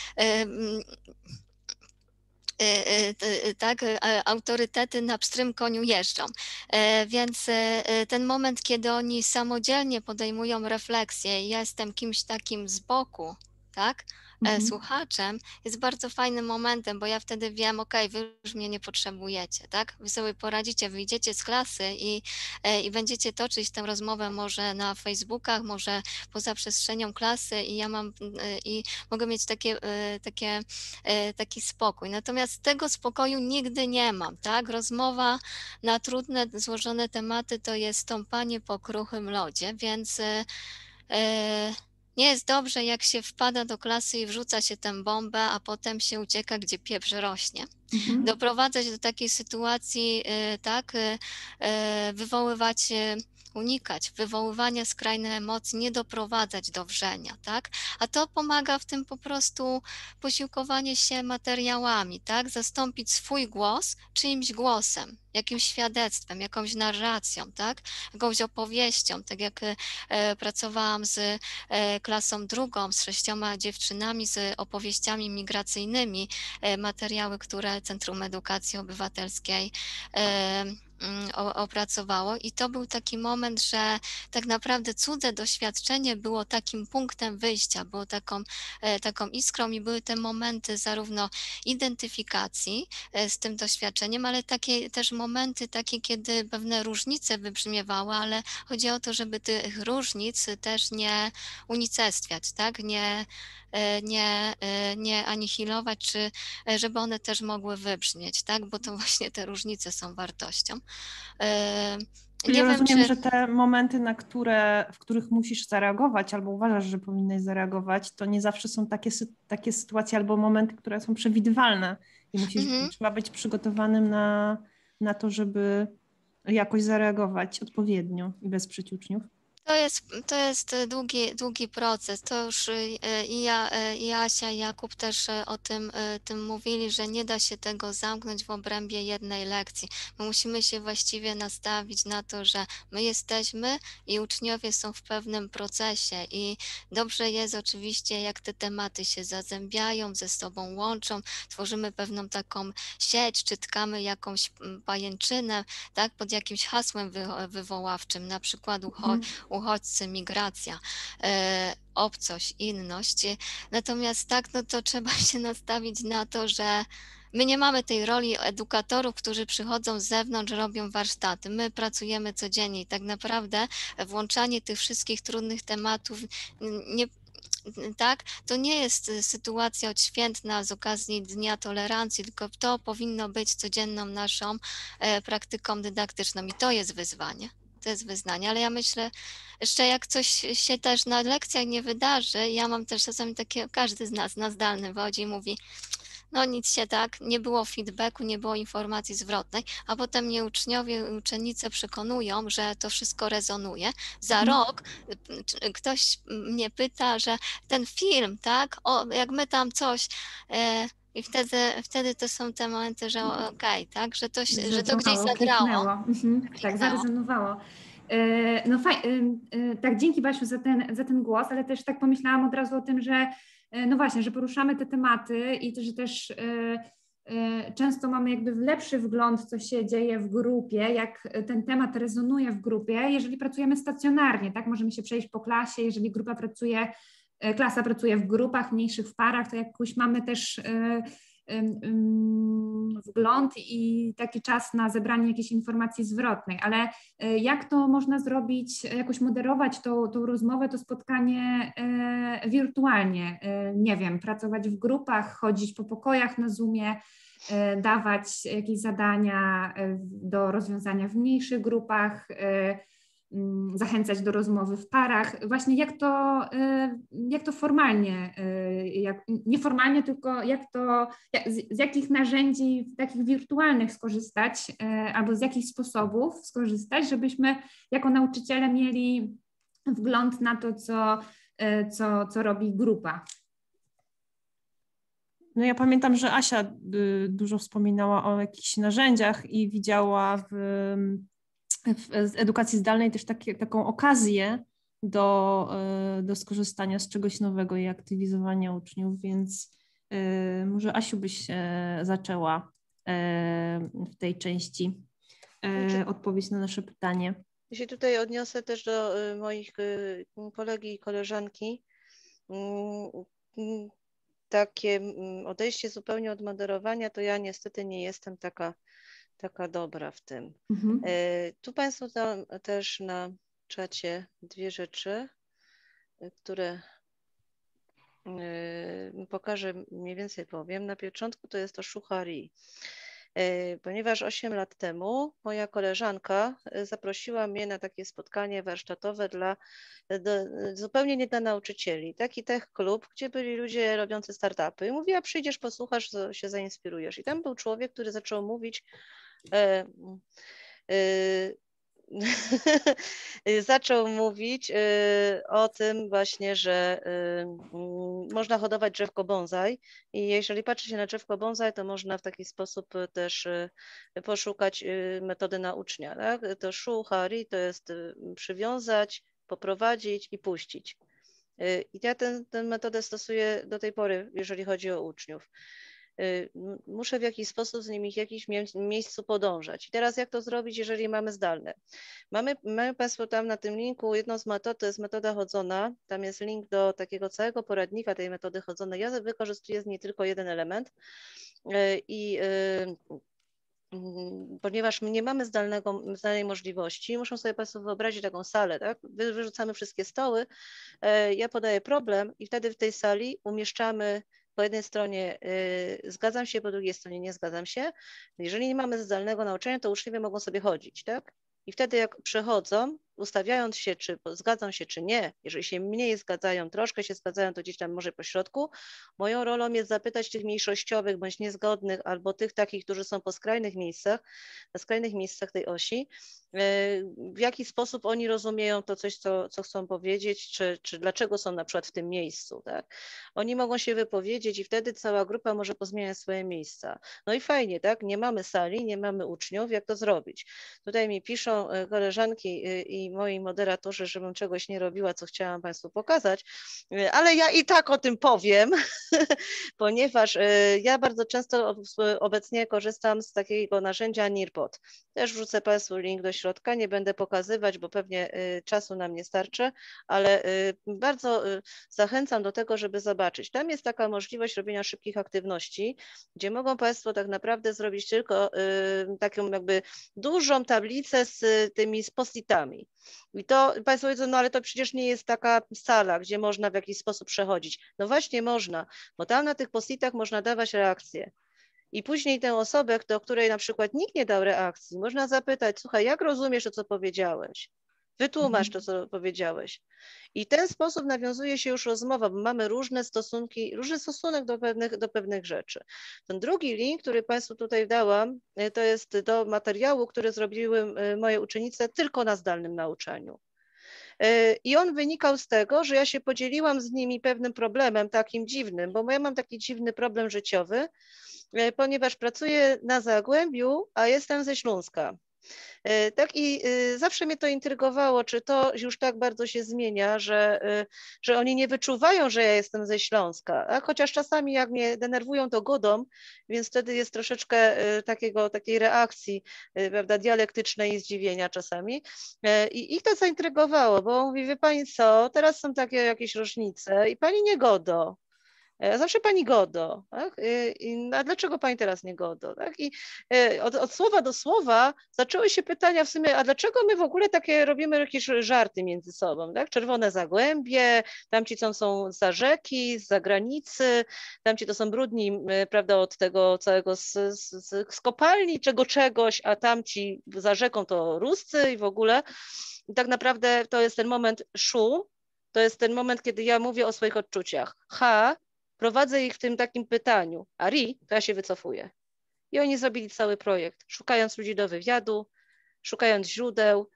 tak, autorytety na pstrym koniu jeżdżą. Więc ten moment, kiedy oni samodzielnie podejmują refleksję i ja jestem kimś takim z boku, tak, mhm. słuchaczem, jest bardzo fajnym momentem, bo ja wtedy wiem, ok, wy już mnie nie potrzebujecie, tak? Wy sobie poradzicie, wyjdziecie z klasy i, i będziecie toczyć tę rozmowę może na Facebookach, może poza przestrzenią klasy i ja mam i mogę mieć takie, takie, taki spokój. Natomiast tego spokoju nigdy nie mam, tak? Rozmowa na trudne, złożone tematy to jest stąpanie po kruchym lodzie, więc yy, nie jest dobrze, jak się wpada do klasy i wrzuca się tę bombę, a potem się ucieka, gdzie pieprz rośnie. Mhm. Doprowadzać do takiej sytuacji, tak, wywoływać, unikać wywoływania skrajnych emocji, nie doprowadzać do wrzenia, tak? A to pomaga w tym po prostu posiłkowanie się materiałami, tak? Zastąpić swój głos czyimś głosem, jakimś świadectwem, jakąś narracją, tak? Jakąś opowieścią, tak jak e, pracowałam z e, klasą drugą, z sześcioma dziewczynami, z opowieściami migracyjnymi, e, materiały, które Centrum Edukacji Obywatelskiej e, opracowało i to był taki moment, że tak naprawdę cudze doświadczenie było takim punktem wyjścia, było taką, taką iskrą i były te momenty zarówno identyfikacji z tym doświadczeniem, ale takie też momenty takie, kiedy pewne różnice wybrzmiewały, ale chodzi o to, żeby tych różnic też nie unicestwiać, tak? Nie, nie, nie anihilować, czy żeby one też mogły wybrzmieć, tak? Bo to właśnie te różnice są wartością. Czyli Nie wiem, rozumiem, czy... że te momenty, na które, w których musisz zareagować albo uważasz, że powinnaś zareagować, to nie zawsze są takie, takie sytuacje albo momenty, które są przewidywalne i musisz, Mhm. trzeba być przygotowanym na, na to, żeby jakoś zareagować odpowiednio i wesprzeć uczniów. To jest, to jest długi, długi proces. To już i ja, i Asia, i Jakub też o tym, tym mówili, że nie da się tego zamknąć w obrębie jednej lekcji. My musimy się właściwie nastawić na to, że my jesteśmy i uczniowie są w pewnym procesie i dobrze jest oczywiście, jak te tematy się zazębiają, ze sobą łączą, tworzymy pewną taką sieć, czy tkamy jakąś pajęczynę, tak, pod jakimś hasłem wy, wywoławczym, na przykład ucho, uchodźcy, migracja, e, obcość, inność. Natomiast tak, no to trzeba się nastawić na to, że my nie mamy tej roli edukatorów, którzy przychodzą z zewnątrz, robią warsztaty. My pracujemy codziennie i tak naprawdę włączanie tych wszystkich trudnych tematów nie tak, to nie jest sytuacja odświętna z okazji Dnia Tolerancji, tylko to powinno być codzienną naszą e, praktyką dydaktyczną i to jest wyzwanie. To jest wyznanie, ale ja myślę, jeszcze jak coś się też na lekcjach nie wydarzy, ja mam też czasami takie, każdy z nas na zdalnym wodzi i mówi, no nic się tak, nie było feedbacku, nie było informacji zwrotnej, a potem mnie uczniowie, uczennice przekonują, że to wszystko rezonuje. Za Mhm. rok ktoś mnie pyta, że ten film, tak, o, jak my tam coś... E, I wtedy, wtedy to są te momenty, że okej, okay, tak, że to, że to gdzieś zagrało. Mhm. Tak, zarezonowało. No fajnie, tak dzięki Basiu za ten, za ten głos, ale też tak pomyślałam od razu o tym, że no właśnie, że poruszamy te tematy i to, że też często mamy jakby lepszy wgląd, co się dzieje w grupie, jak ten temat rezonuje w grupie, jeżeli pracujemy stacjonarnie, tak, możemy się przejść po klasie, jeżeli grupa pracuje, klasa pracuje w grupach, mniejszych w parach, to jakoś mamy też wgląd i taki czas na zebranie jakiejś informacji zwrotnej, ale jak to można zrobić, jakoś moderować tą, tą rozmowę, to spotkanie wirtualnie, nie wiem, pracować w grupach, chodzić po pokojach na Zoomie, dawać jakieś zadania do rozwiązania w mniejszych grupach, zachęcać do rozmowy w parach. Właśnie jak to, jak to formalnie, jak, nieformalnie, tylko jak to, jak, z jakich narzędzi takich wirtualnych skorzystać albo z jakich sposobów skorzystać, żebyśmy jako nauczyciele mieli wgląd na to, co, co, co robi grupa. No ja pamiętam, że Asia dużo wspominała o jakichś narzędziach i widziała w w edukacji zdalnej też takie, taką okazję do, do skorzystania z czegoś nowego i aktywizowania uczniów, więc y, może Asiu byś y, zaczęła y, w tej części y, odpowiedź na nasze pytanie. Ja się tutaj odniosę też do y, moich y, kolegi i koleżanki. Y, y, takie odejście zupełnie od moderowania, to ja niestety nie jestem taka taka dobra w tym. Mhm. Tu Państwu dam też na czacie dwie rzeczy, które pokażę, mniej więcej powiem. Na początku to jest to Shuhari, ponieważ osiem lat temu moja koleżanka zaprosiła mnie na takie spotkanie warsztatowe dla, do, zupełnie nie dla nauczycieli, taki tech klub, gdzie byli ludzie robiący startupy i mówiła, przyjdziesz, posłuchasz, się zainspirujesz. I tam był człowiek, który zaczął mówić E, e, zaczął mówić e, o tym właśnie, że e, można hodować drzewko bonsai i jeżeli patrzy się na drzewko bonsai, to można w taki sposób też e, poszukać e, metody na ucznia. Tak? To shuhari to jest e, przywiązać, poprowadzić i puścić. E, I ja tę metodę stosuję do tej pory, jeżeli chodzi o uczniów. muszę w jakiś sposób z nimi w jakimś miejscu podążać. I teraz jak to zrobić, jeżeli mamy zdalne? Mamy, mamy Państwo tam na tym linku, jedną z metod to jest metoda chodzona, tam jest link do takiego całego poradnika tej metody chodzonej. Ja wykorzystuję z niej tylko jeden element i ponieważ my nie mamy zdalnego, zdalnej możliwości, muszą sobie Państwo wyobrazić taką salę, tak? Wyrzucamy wszystkie stoły, ja podaję problem i wtedy w tej sali umieszczamy po jednej stronie y, zgadzam się, po drugiej stronie nie zgadzam się. Jeżeli nie mamy zdalnego nauczania, to uczniowie mogą sobie chodzić, tak? I wtedy jak przechodzą, ustawiając się, czy zgadzam się, czy nie, jeżeli się mniej zgadzają, troszkę się zgadzają, to gdzieś tam może po środku, moją rolą jest zapytać tych mniejszościowych, bądź niezgodnych, albo tych takich, którzy są po skrajnych miejscach, na skrajnych miejscach tej osi, w jaki sposób oni rozumieją to coś, co, co chcą powiedzieć, czy, czy dlaczego są na przykład w tym miejscu, tak? Oni mogą się wypowiedzieć i wtedy cała grupa może pozmieniać swoje miejsca. No i fajnie, tak? Nie mamy sali, nie mamy uczniów, jak to zrobić? Tutaj mi piszą koleżanki i moi moderatorzy, żebym czegoś nie robiła, co chciałam Państwu pokazać, ale ja i tak o tym powiem, ponieważ ja bardzo często obecnie korzystam z takiego narzędzia Nearpod. Też wrzucę Państwu link do środka, nie będę pokazywać, bo pewnie czasu nam nie starczy, ale bardzo zachęcam do tego, żeby zobaczyć. Tam jest taka możliwość robienia szybkich aktywności, gdzie mogą Państwo tak naprawdę zrobić tylko taką jakby dużą tablicę z tymi post-itami. I to Państwo powiedzą, no ale to przecież nie jest taka sala, gdzie można w jakiś sposób przechodzić. No właśnie można, bo tam na tych post-itach można dawać reakcje. I później tę osobę, do której na przykład nikt nie dał reakcji, można zapytać, słuchaj, jak rozumiesz to, co powiedziałeś? Wytłumacz to, co powiedziałeś. I w ten sposób nawiązuje się już rozmowa, bo mamy różne stosunki, różny stosunek do pewnych, do pewnych rzeczy. Ten drugi link, który Państwu tutaj dałam, to jest do materiału, który zrobiły moje uczennice tylko na zdalnym nauczaniu. I on wynikał z tego, że ja się podzieliłam z nimi pewnym problemem takim dziwnym, bo ja mam taki dziwny problem życiowy, ponieważ pracuję na Zagłębiu, a jestem ze Śląska. Tak i zawsze mnie to intrygowało, czy to już tak bardzo się zmienia, że, że oni nie wyczuwają, że ja jestem ze Śląska, tak? Chociaż czasami jak mnie denerwują, to godą, więc wtedy jest troszeczkę takiego, takiej reakcji, prawda, dialektycznej i zdziwienia czasami. I ich to zaintrygowało, bo mówi, wie Pani co, teraz są takie jakieś różnice i Pani nie godo. Zawsze Pani godo, tak? I, a dlaczego Pani teraz nie godo? Tak? I od, od słowa do słowa zaczęły się pytania w sumie, a dlaczego my w ogóle takie robimy jakieś żarty między sobą, tak? Czerwone Zagłębie, tamci są, są za rzeki, z zagranicy, tamci to są brudni, prawda, od tego całego z, z, z kopalni, czego czegoś, a tamci za rzeką to Ruscy i w ogóle. I tak naprawdę to jest ten moment szum, to jest ten moment, kiedy ja mówię o swoich odczuciach. Ha, prowadzę ich w tym takim pytaniu, a ri, to ja się wycofuję. I oni zrobili cały projekt, szukając ludzi do wywiadu, szukając źródeł,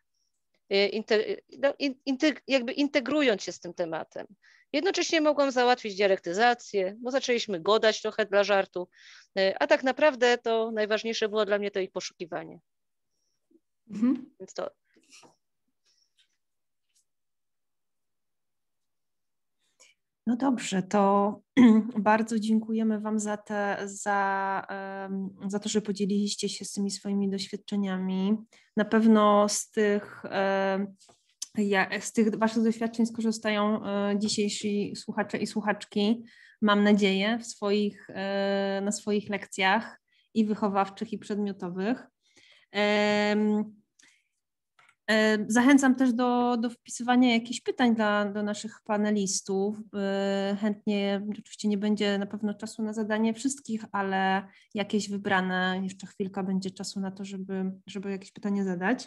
jakby integrując się z tym tematem. Jednocześnie mogłam załatwić dialektyzację, bo zaczęliśmy godać trochę dla żartu, a tak naprawdę to najważniejsze było dla mnie to ich poszukiwanie. Mhm. Więc to... No dobrze, to bardzo dziękujemy Wam za, te, za, za to, że podzieliliście się z tymi swoimi doświadczeniami. Na pewno z tych, z tych Waszych doświadczeń skorzystają dzisiejsi słuchacze i słuchaczki, mam nadzieję, w swoich, na swoich lekcjach i wychowawczych, i przedmiotowych. Zachęcam też do, do wpisywania jakichś pytań dla, do naszych panelistów. Chętnie, oczywiście nie będzie na pewno czasu na zadanie wszystkich, ale jakieś wybrane, jeszcze chwilka będzie czasu na to, żeby, żeby jakieś pytanie zadać.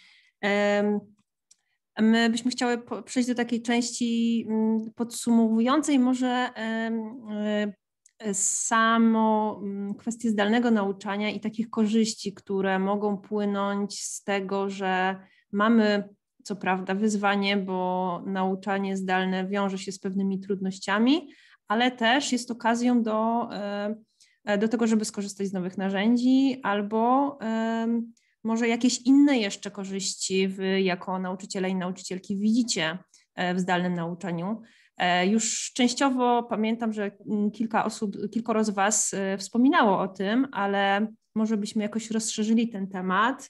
My byśmy chciały przejść do takiej części podsumowującej może samo kwestie zdalnego nauczania i takich korzyści, które mogą płynąć z tego, że mamy co prawda wyzwanie, bo nauczanie zdalne wiąże się z pewnymi trudnościami, ale też jest okazją do, do tego, żeby skorzystać z nowych narzędzi albo może jakieś inne jeszcze korzyści wy jako nauczyciele i nauczycielki widzicie w zdalnym nauczaniu. Już częściowo pamiętam, że kilka osób, kilkoro z Was wspominało o tym, ale może byśmy jakoś rozszerzyli ten temat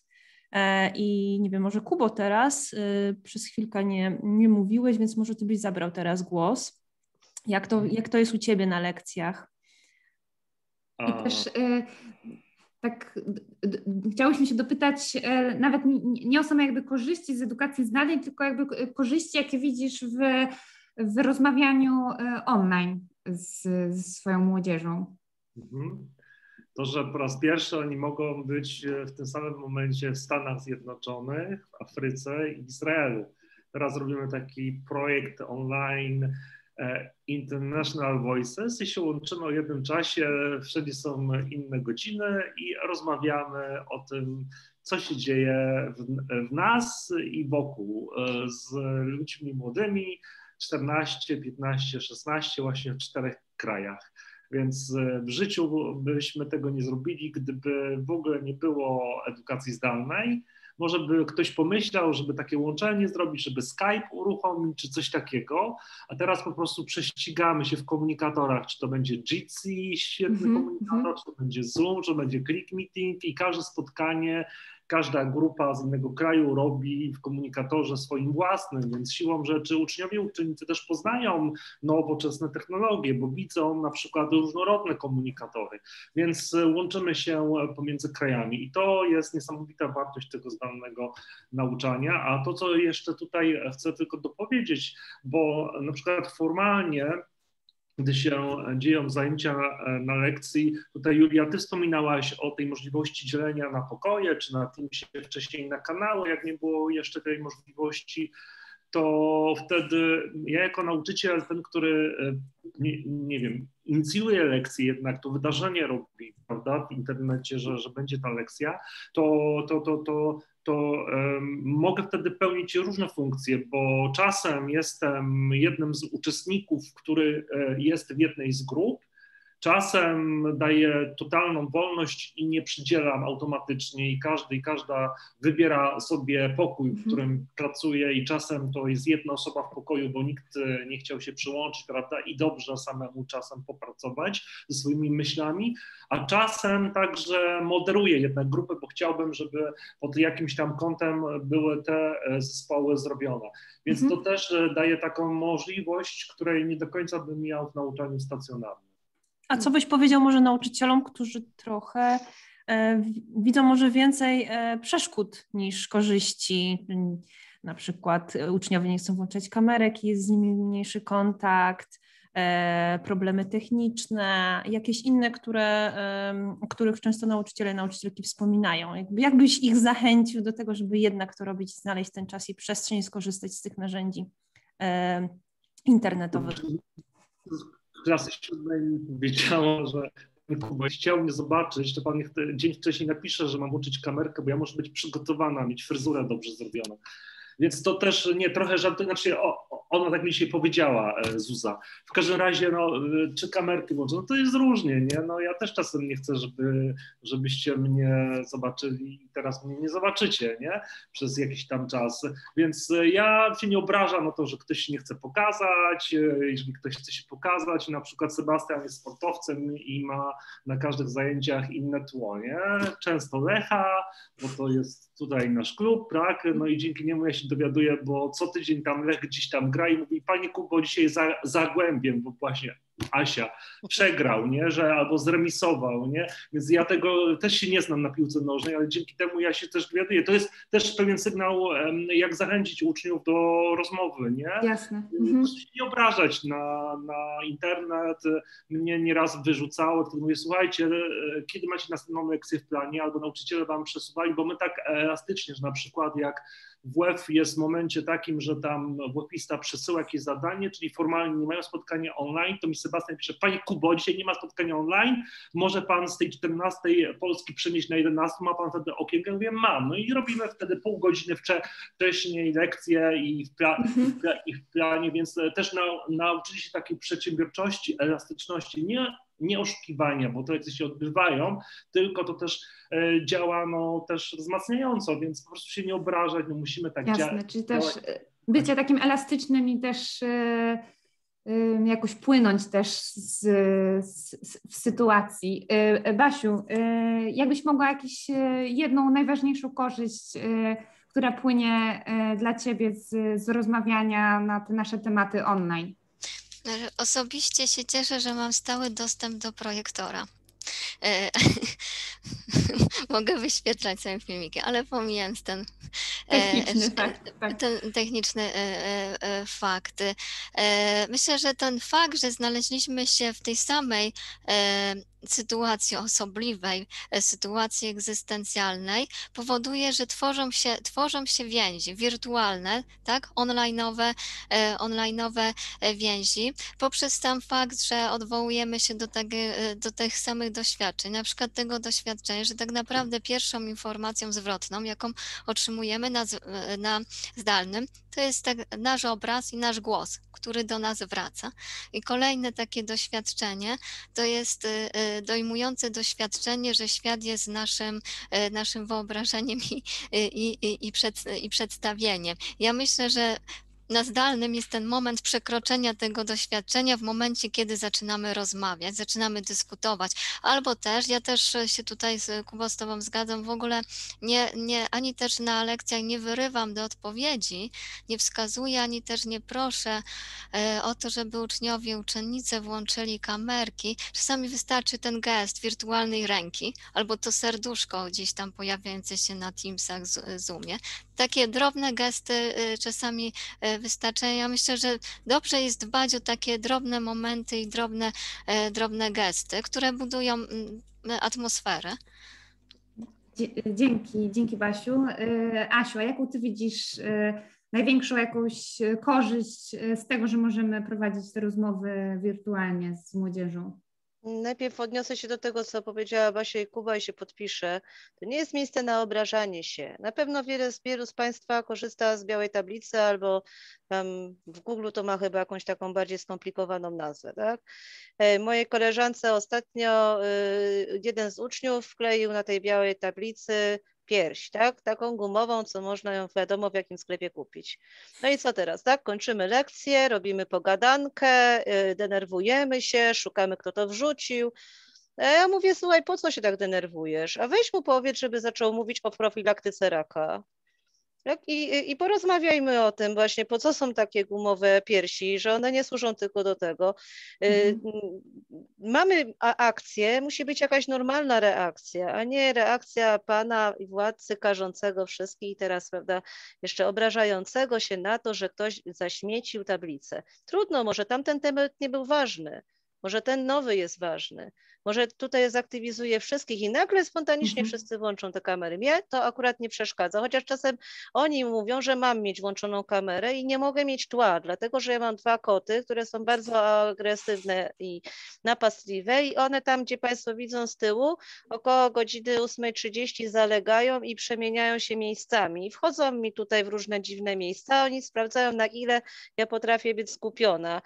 i nie wiem, może Kubo teraz przez chwilkę nie, nie mówiłeś, więc może Ty byś zabrał teraz głos. Jak to, jak to jest u Ciebie na lekcjach? I też y, tak d, d, chciałyśmy się dopytać y, nawet nie, nie o same jakby korzyści z edukacji zdalnej, tylko jakby korzyści, jakie widzisz w, w rozmawianiu y, online z, z swoją młodzieżą. Mhm. To, że po raz pierwszy oni mogą być w tym samym momencie w Stanach Zjednoczonych, w Afryce i Izraelu. Teraz robimy taki projekt online International Voices i się łączymy o jednym czasie, wszędzie są inne godziny i rozmawiamy o tym, co się dzieje w, w nas i wokół z ludźmi młodymi, czternaście, piętnaście, szesnaście, właśnie w czterech krajach. Więc w życiu byśmy tego nie zrobili, gdyby w ogóle nie było edukacji zdalnej. Może by ktoś pomyślał, żeby takie łączenie zrobić, żeby Skype uruchomić, czy coś takiego, a teraz po prostu prześcigamy się w komunikatorach, czy to będzie Jitsi, świetny mm-hmm. komunikator, czy to będzie Zoom, czy to będzie Click Meeting i każde spotkanie, każda grupa z innego kraju robi w komunikatorze swoim własnym, więc siłą rzeczy uczniowie i uczennice też poznają nowoczesne technologie, bo widzą na przykład różnorodne komunikatory, więc łączymy się pomiędzy krajami i to jest niesamowita wartość tego zdalnego nauczania, a to, co jeszcze tutaj chcę tylko dopowiedzieć, bo na przykład formalnie gdy się dzieją zajęcia na lekcji. Tutaj Julia, ty wspominałaś o tej możliwości dzielenia na pokoje, czy na Teamsie wcześniej na kanały, jak nie było jeszcze tej możliwości, to wtedy ja jako nauczyciel, ten, który, nie, nie wiem, inicjuje lekcję, jednak to wydarzenie robi, prawda, w internecie, że, że będzie ta lekcja, to, to, to, to to um, mogę wtedy pełnić różne funkcje, bo czasem jestem jednym z uczestników, który jest w jednej z grup, czasem daję totalną wolność i nie przydzielam automatycznie i każdy i każda wybiera sobie pokój, w którym mm. pracuje i czasem to jest jedna osoba w pokoju, bo nikt nie chciał się przyłączyć, prawda, i dobrze samemu czasem popracować ze swoimi myślami, a czasem także moderuję jednak grupę, bo chciałbym, żeby pod jakimś tam kątem były te zespoły zrobione. Więc mm. to też daje taką możliwość, której nie do końca bym miał w nauczaniu stacjonarnym. A co byś powiedział może nauczycielom, którzy trochę e, widzą może więcej e, przeszkód niż korzyści? Na przykład uczniowie nie chcą włączać kamerek, jest z nimi mniejszy kontakt, e, problemy techniczne, jakieś inne, które, e, o których często nauczyciele i nauczycielki wspominają. Jakby, jakbyś ich zachęcił do tego, żeby jednak to robić, znaleźć ten czas i przestrzeń, skorzystać z tych narzędzi e, internetowych? Klasy siódmej powiedziała, że Kuba chciał mnie zobaczyć, to pan niech dzień wcześniej napisze, że mam uczyć kamerkę, bo ja muszę być przygotowana, mieć fryzurę dobrze zrobioną. Więc to też nie trochę żartuje, znaczy o, ona tak mi się powiedziała, Zuza. W każdym razie, no, czy kamerki włączą, no to jest różnie, nie? No ja też czasem nie chcę, żeby, żebyście mnie zobaczyli i teraz mnie nie zobaczycie, nie? Przez jakiś tam czas. Więc ja się nie obrażam na to, że ktoś się nie chce pokazać, jeżeli ktoś chce się pokazać, na przykład Sebastian jest sportowcem i ma na każdych zajęciach inne tło, nie? Często Lecha, bo to jest tutaj nasz klub, tak? No i dzięki niemu ja się dowiaduję, bo co tydzień tam Lech gdzieś tam gra i mówi, panie Kubo, dzisiaj za, Zagłębiem, bo właśnie Asia przegrał, nie, że albo zremisował, nie, więc ja tego też się nie znam na piłce nożnej, ale dzięki temu ja się też dowiaduję. To jest też pewien sygnał, jak zachęcić uczniów do rozmowy, nie? Jasne. Mhm. Nie obrażać na, na internet. Mnie nieraz wyrzucało, to mówię, słuchajcie, kiedy macie następną lekcję w planie, albo nauczyciele wam przesuwali, bo my tak elastycznie, że na przykład jak W F jest w momencie takim, że tam WF-ista przesyła jakieś zadanie, czyli formalnie nie mają spotkania online, to mi Sebastian pisze, panie Kubo, dzisiaj nie ma spotkania online, może pan z tej czternastej Polski przenieść na jedenastą, ma pan wtedy okienkę? Ja mówię, mam. No i robimy wtedy pół godziny wcześniej lekcje i w, pla- mm-hmm. w, pla- i w planie, więc też na, nauczyli się takiej przedsiębiorczości, elastyczności, nie nie oszukiwania, bo te lekcje się odbywają, tylko to też e, działa no, też wzmacniająco, więc po prostu się nie obrażać, no musimy tak Jasne, działać. czyli też bycie takim elastycznym i też e, jakoś płynąć też z, z, w sytuacji. Basiu, jakbyś mogła jakąś jedną najważniejszą korzyść, która płynie dla Ciebie z, z rozmawiania na te nasze tematy online? Osobiście się cieszę, że mam stały dostęp do projektora. Mogę wyświetlać sobie filmiki, ale pomijając ten techniczny fakt. Tak. Ten techniczny fakt. Myślę, że ten fakt, że znaleźliśmy się w tej samej sytuacji osobliwej, sytuacji egzystencjalnej, powoduje, że tworzą się, tworzą się więzi wirtualne, tak, online'owe, online'owe więzi, poprzez sam fakt, że odwołujemy się do, tego, do tych samych doświadczeń, na przykład tego doświadczenia, że tak naprawdę pierwszą informacją zwrotną, jaką otrzymujemy na, na zdalnym, to jest tak nasz obraz i nasz głos, który do nas wraca. I kolejne takie doświadczenie to jest dojmujące doświadczenie, że świat jest naszym, naszym wyobrażeniem i, i, i, i, przed, i przedstawieniem. Ja myślę, że na zdalnym jest ten moment przekroczenia tego doświadczenia w momencie, kiedy zaczynamy rozmawiać, zaczynamy dyskutować, albo też, ja też się tutaj z Kubą z Tobą zgadzam, w ogóle nie, nie, ani też na lekcjach nie wyrywam do odpowiedzi, nie wskazuję, ani też nie proszę e, o to, żeby uczniowie, uczennice włączyli kamerki. Czasami wystarczy ten gest wirtualnej ręki, albo to serduszko gdzieś tam pojawiające się na Teamsach, Zoomie. Takie drobne gesty czasami wystarczają. Ja myślę, że dobrze jest dbać o takie drobne momenty i drobne, drobne gesty, które budują atmosferę. Dzięki, dzięki Basiu. Asiu, a jaką Ty widzisz największą jakąś korzyść z tego, że możemy prowadzić te rozmowy wirtualnie z młodzieżą? Najpierw odniosę się do tego, co powiedziała Basia i Kuba i się podpiszę. To nie jest miejsce na obrażanie się. Na pewno wiele, wielu z Państwa korzysta z białej tablicy albo tam w Google to ma chyba jakąś taką bardziej skomplikowaną nazwę. Tak? Mojej koleżance ostatnio jeden z uczniów wkleił na tej białej tablicy pierś, tak? Taką gumową, co można ją wiadomo w jakim sklepie kupić. No i co teraz, tak? Kończymy lekcję, robimy pogadankę, yy, denerwujemy się, szukamy, kto to wrzucił. A ja mówię, słuchaj, po co się tak denerwujesz? A weź mu powiedz, żeby zaczął mówić o profilaktyce raka. Tak? I, I porozmawiajmy o tym właśnie, po co są takie gumowe piersi, że one nie służą tylko do tego. Mhm. Mamy akcję, musi być jakaś normalna reakcja, a nie reakcja pana i władcy karzącego wszystkich i teraz, prawda, jeszcze obrażającego się na to, że ktoś zaśmiecił tablicę. Trudno, może tamten temat nie był ważny. Może ten nowy jest ważny, może tutaj zaktywizuje wszystkich i nagle spontanicznie mhm. wszyscy włączą te kamery. Mnie to akurat nie przeszkadza, chociaż czasem oni mówią, że mam mieć włączoną kamerę i nie mogę mieć tła, dlatego że ja mam dwa koty, które są bardzo agresywne i napastliwe i one tam, gdzie Państwo widzą z tyłu, około godziny ósmej trzydzieści zalegają i przemieniają się miejscami. Wchodzą mi tutaj w różne dziwne miejsca, oni sprawdzają, na ile ja potrafię być skupiona.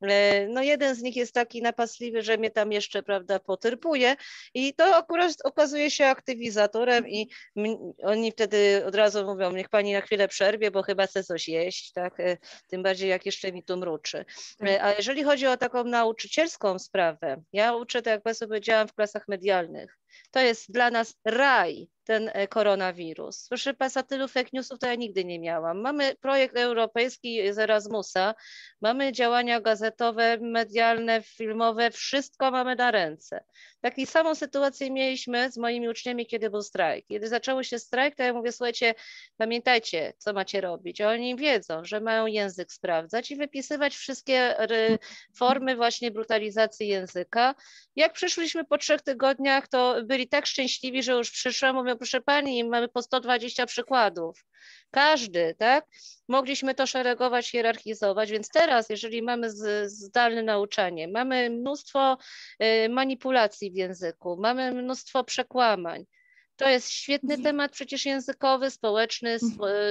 No jeden z nich jest taki napastliwy, że mnie tam jeszcze, prawda, potyrpuje i to akurat okazuje się aktywizatorem i oni wtedy od razu mówią, niech pani na chwilę przerwie, bo chyba chce coś jeść, tak, tym bardziej jak jeszcze mi tu mruczy. A jeżeli chodzi o taką nauczycielską sprawę, ja uczę, tak jak Państwu powiedziałam, w klasach medialnych. To jest dla nas raj, ten koronawirus. Proszę Państwa, tylu fake newsów to ja nigdy nie miałam. Mamy projekt europejski z Erasmusa, mamy działania gazetowe, medialne, filmowe, wszystko mamy na ręce. Taką samą sytuację mieliśmy z moimi uczniami, kiedy był strajk. Kiedy zaczęło się strajk, to ja mówię, słuchajcie, pamiętajcie, co macie robić. Oni wiedzą, że mają język sprawdzać i wypisywać wszystkie formy właśnie brutalizacji języka. Jak przyszliśmy po trzech tygodniach, to byli tak szczęśliwi, że już przyszłam, mówią, proszę pani, mamy po sto dwadzieścia przykładów. Każdy, tak? Mogliśmy to szeregować, hierarchizować, więc teraz, jeżeli mamy z, zdalne nauczanie, mamy mnóstwo y, manipulacji w języku, mamy mnóstwo przekłamań. To jest świetny temat przecież językowy, społeczny,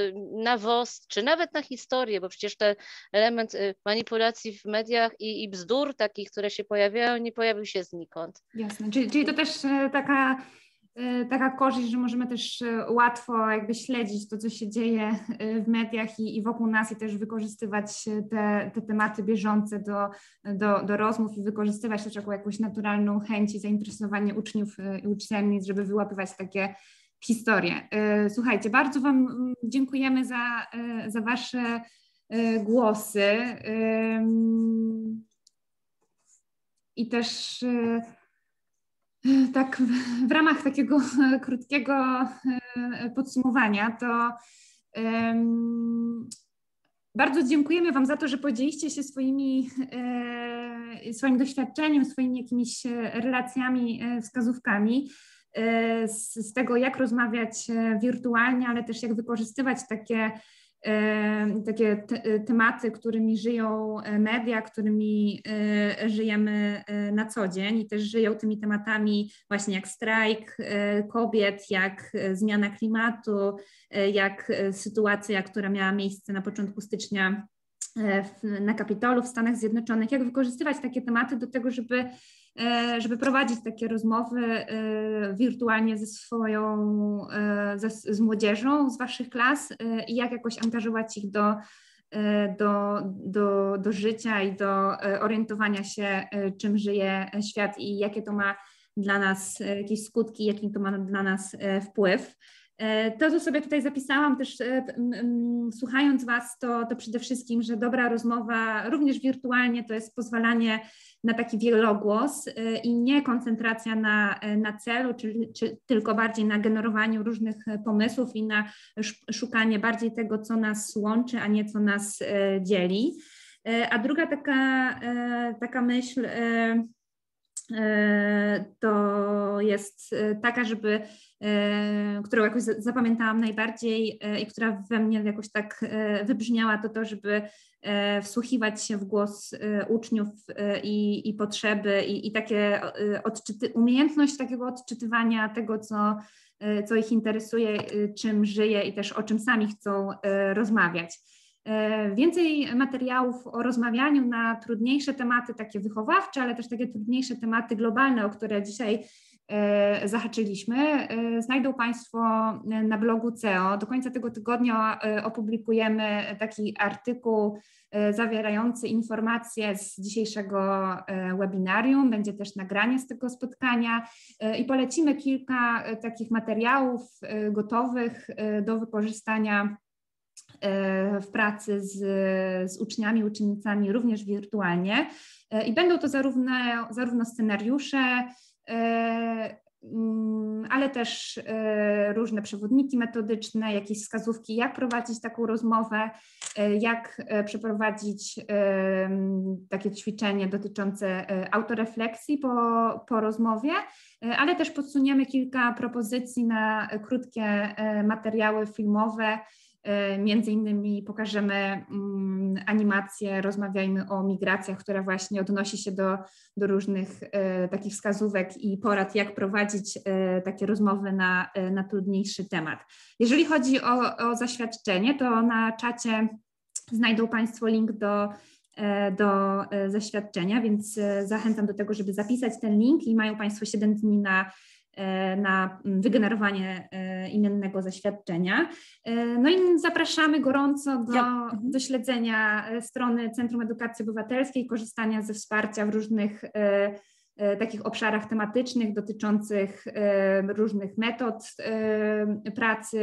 na W O S, czy nawet na historię, bo przecież ten element manipulacji w mediach i, i bzdur takich, które się pojawiają, nie pojawił się znikąd. Jasne, czyli, czyli to też taka taka korzyść, że możemy też łatwo jakby śledzić to, co się dzieje w mediach i, i wokół nas i też wykorzystywać te, te tematy bieżące do, do, do rozmów i wykorzystywać też jako jakąś naturalną chęć i zainteresowanie uczniów i uczelni, żeby wyłapywać takie historie. Słuchajcie, bardzo Wam dziękujemy za, za Wasze głosy i też tak w ramach takiego krótkiego podsumowania to bardzo dziękujemy Wam za to, że podzieliście się swoimi, swoim doświadczeniem, swoimi jakimiś relacjami, wskazówkami z, z tego, jak rozmawiać wirtualnie, ale też jak wykorzystywać takie takie te, tematy, którymi żyją media, którymi żyjemy na co dzień i też żyją tymi tematami właśnie jak strajk kobiet, jak zmiana klimatu, jak sytuacja, która miała miejsce na początku stycznia na Kapitolu w Stanach Zjednoczonych, jak wykorzystywać takie tematy do tego, żeby żeby prowadzić takie rozmowy wirtualnie ze swoją, ze, z młodzieżą z Waszych klas i jak jakoś angażować ich do, do, do, do życia i do orientowania się, czym żyje świat i jakie to ma dla nas jakieś skutki, jaki to ma dla nas wpływ. To, co sobie tutaj zapisałam też słuchając Was, to, to przede wszystkim, że dobra rozmowa również wirtualnie to jest pozwalanie na taki wielogłos i nie koncentracja na, na celu, czy, czy tylko bardziej na generowaniu różnych pomysłów i na szukanie bardziej tego, co nas łączy, a nie co nas dzieli. A druga taka, taka myśl to jest taka, żeby, którą jakoś zapamiętałam najbardziej i która we mnie jakoś tak wybrzmiała, to to, żeby wsłuchiwać się w głos uczniów i, i potrzeby i, i takie odczyty, umiejętność takiego odczytywania tego, co, co ich interesuje, czym żyje i też o czym sami chcą rozmawiać. Więcej materiałów o rozmawianiu na trudniejsze tematy, takie wychowawcze, ale też takie trudniejsze tematy globalne, o które dzisiaj zahaczyliśmy, znajdą Państwo na blogu C E O. Do końca tego tygodnia opublikujemy taki artykuł zawierający informacje z dzisiejszego webinarium. Będzie też nagranie z tego spotkania i polecimy kilka takich materiałów gotowych do wykorzystania w pracy z, z uczniami, uczennicami również wirtualnie i będą to zarówno, zarówno scenariusze, ale też różne przewodniki metodyczne, jakieś wskazówki, jak prowadzić taką rozmowę, jak przeprowadzić takie ćwiczenie dotyczące autorefleksji po, po rozmowie, ale też podsuniemy kilka propozycji na krótkie materiały filmowe. Między innymi pokażemy animację Rozmawiajmy o migracjach, która właśnie odnosi się do, do różnych e, takich wskazówek i porad, jak prowadzić e, takie rozmowy na, e, na trudniejszy temat. Jeżeli chodzi o, o zaświadczenie, to na czacie znajdą Państwo link do, e, do e, zaświadczenia, więc e, zachęcam do tego, żeby zapisać ten link i mają Państwo siedem dni na na wygenerowanie imiennego zaświadczenia. No i zapraszamy gorąco do, ja. do śledzenia strony Centrum Edukacji Obywatelskiej, korzystania ze wsparcia w różnych takich obszarach tematycznych dotyczących różnych metod pracy,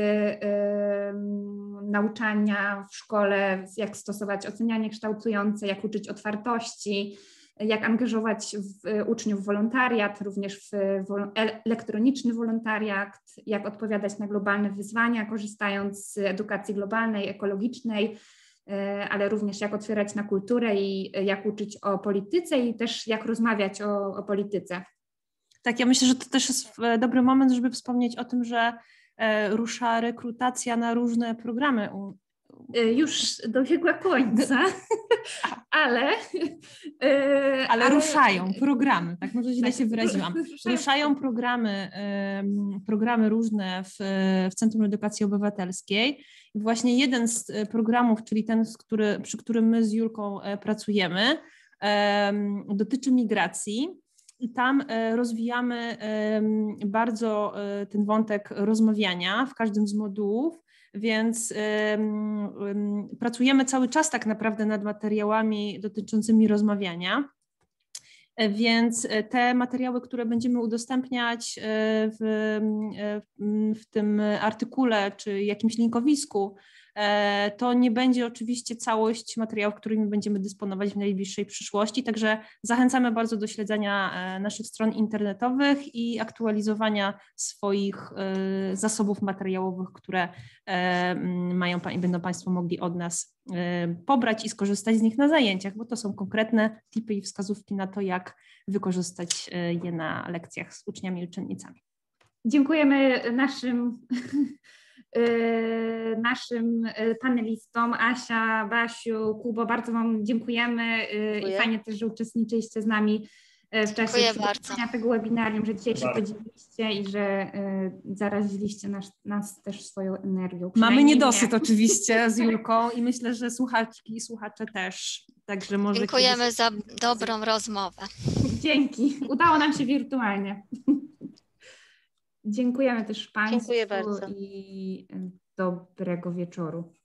nauczania w szkole, jak stosować ocenianie kształtujące, jak uczyć otwartości, jak angażować w uczniów w wolontariat, również w elektroniczny wolontariat, jak odpowiadać na globalne wyzwania, korzystając z edukacji globalnej, ekologicznej, ale również jak otwierać na kulturę i jak uczyć o polityce i też jak rozmawiać o, o polityce. Tak, ja myślę, że to też jest dobry moment, żeby wspomnieć o tym, że rusza rekrutacja na różne programy. Już dobiegła końca, ale, ale... Ale ruszają programy, tak może źle się wyraziłam. Ruszają programy, programy różne w, w Centrum Edukacji Obywatelskiej. I właśnie jeden z programów, czyli ten, który, przy którym my z Julką pracujemy, dotyczy migracji. i tam rozwijamy bardzo ten wątek rozmawiania w każdym z modułów, więc pracujemy cały czas tak naprawdę nad materiałami dotyczącymi rozmawiania. Więc te materiały, które będziemy udostępniać w, w tym artykule czy jakimś linkowisku, to nie będzie oczywiście całość materiałów, którymi będziemy dysponować w najbliższej przyszłości, także zachęcamy bardzo do śledzenia naszych stron internetowych i aktualizowania swoich zasobów materiałowych, które mają, będą Państwo mogli od nas pobrać i skorzystać z nich na zajęciach, bo to są konkretne tipy i wskazówki na to, jak wykorzystać je na lekcjach z uczniami i uczennicami. Dziękujemy naszym naszym panelistom, Asia, Basiu, Kubo, bardzo Wam dziękujemy. Dziękuję. I fajnie też, że uczestniczyliście z nami w czasie przygotowania tego webinarium, że dzisiaj się podzieliliście i że zaraziliście nas, nas też swoją energią. Mamy niedosyt nie. oczywiście z Julką i myślę, że słuchaczki i słuchacze też. Także może Dziękujemy kiedyś... za dobrą rozmowę. Dzięki. Udało nam się wirtualnie. Dziękujemy też Państwu. Dziękuję bardzo. I dobrego wieczoru.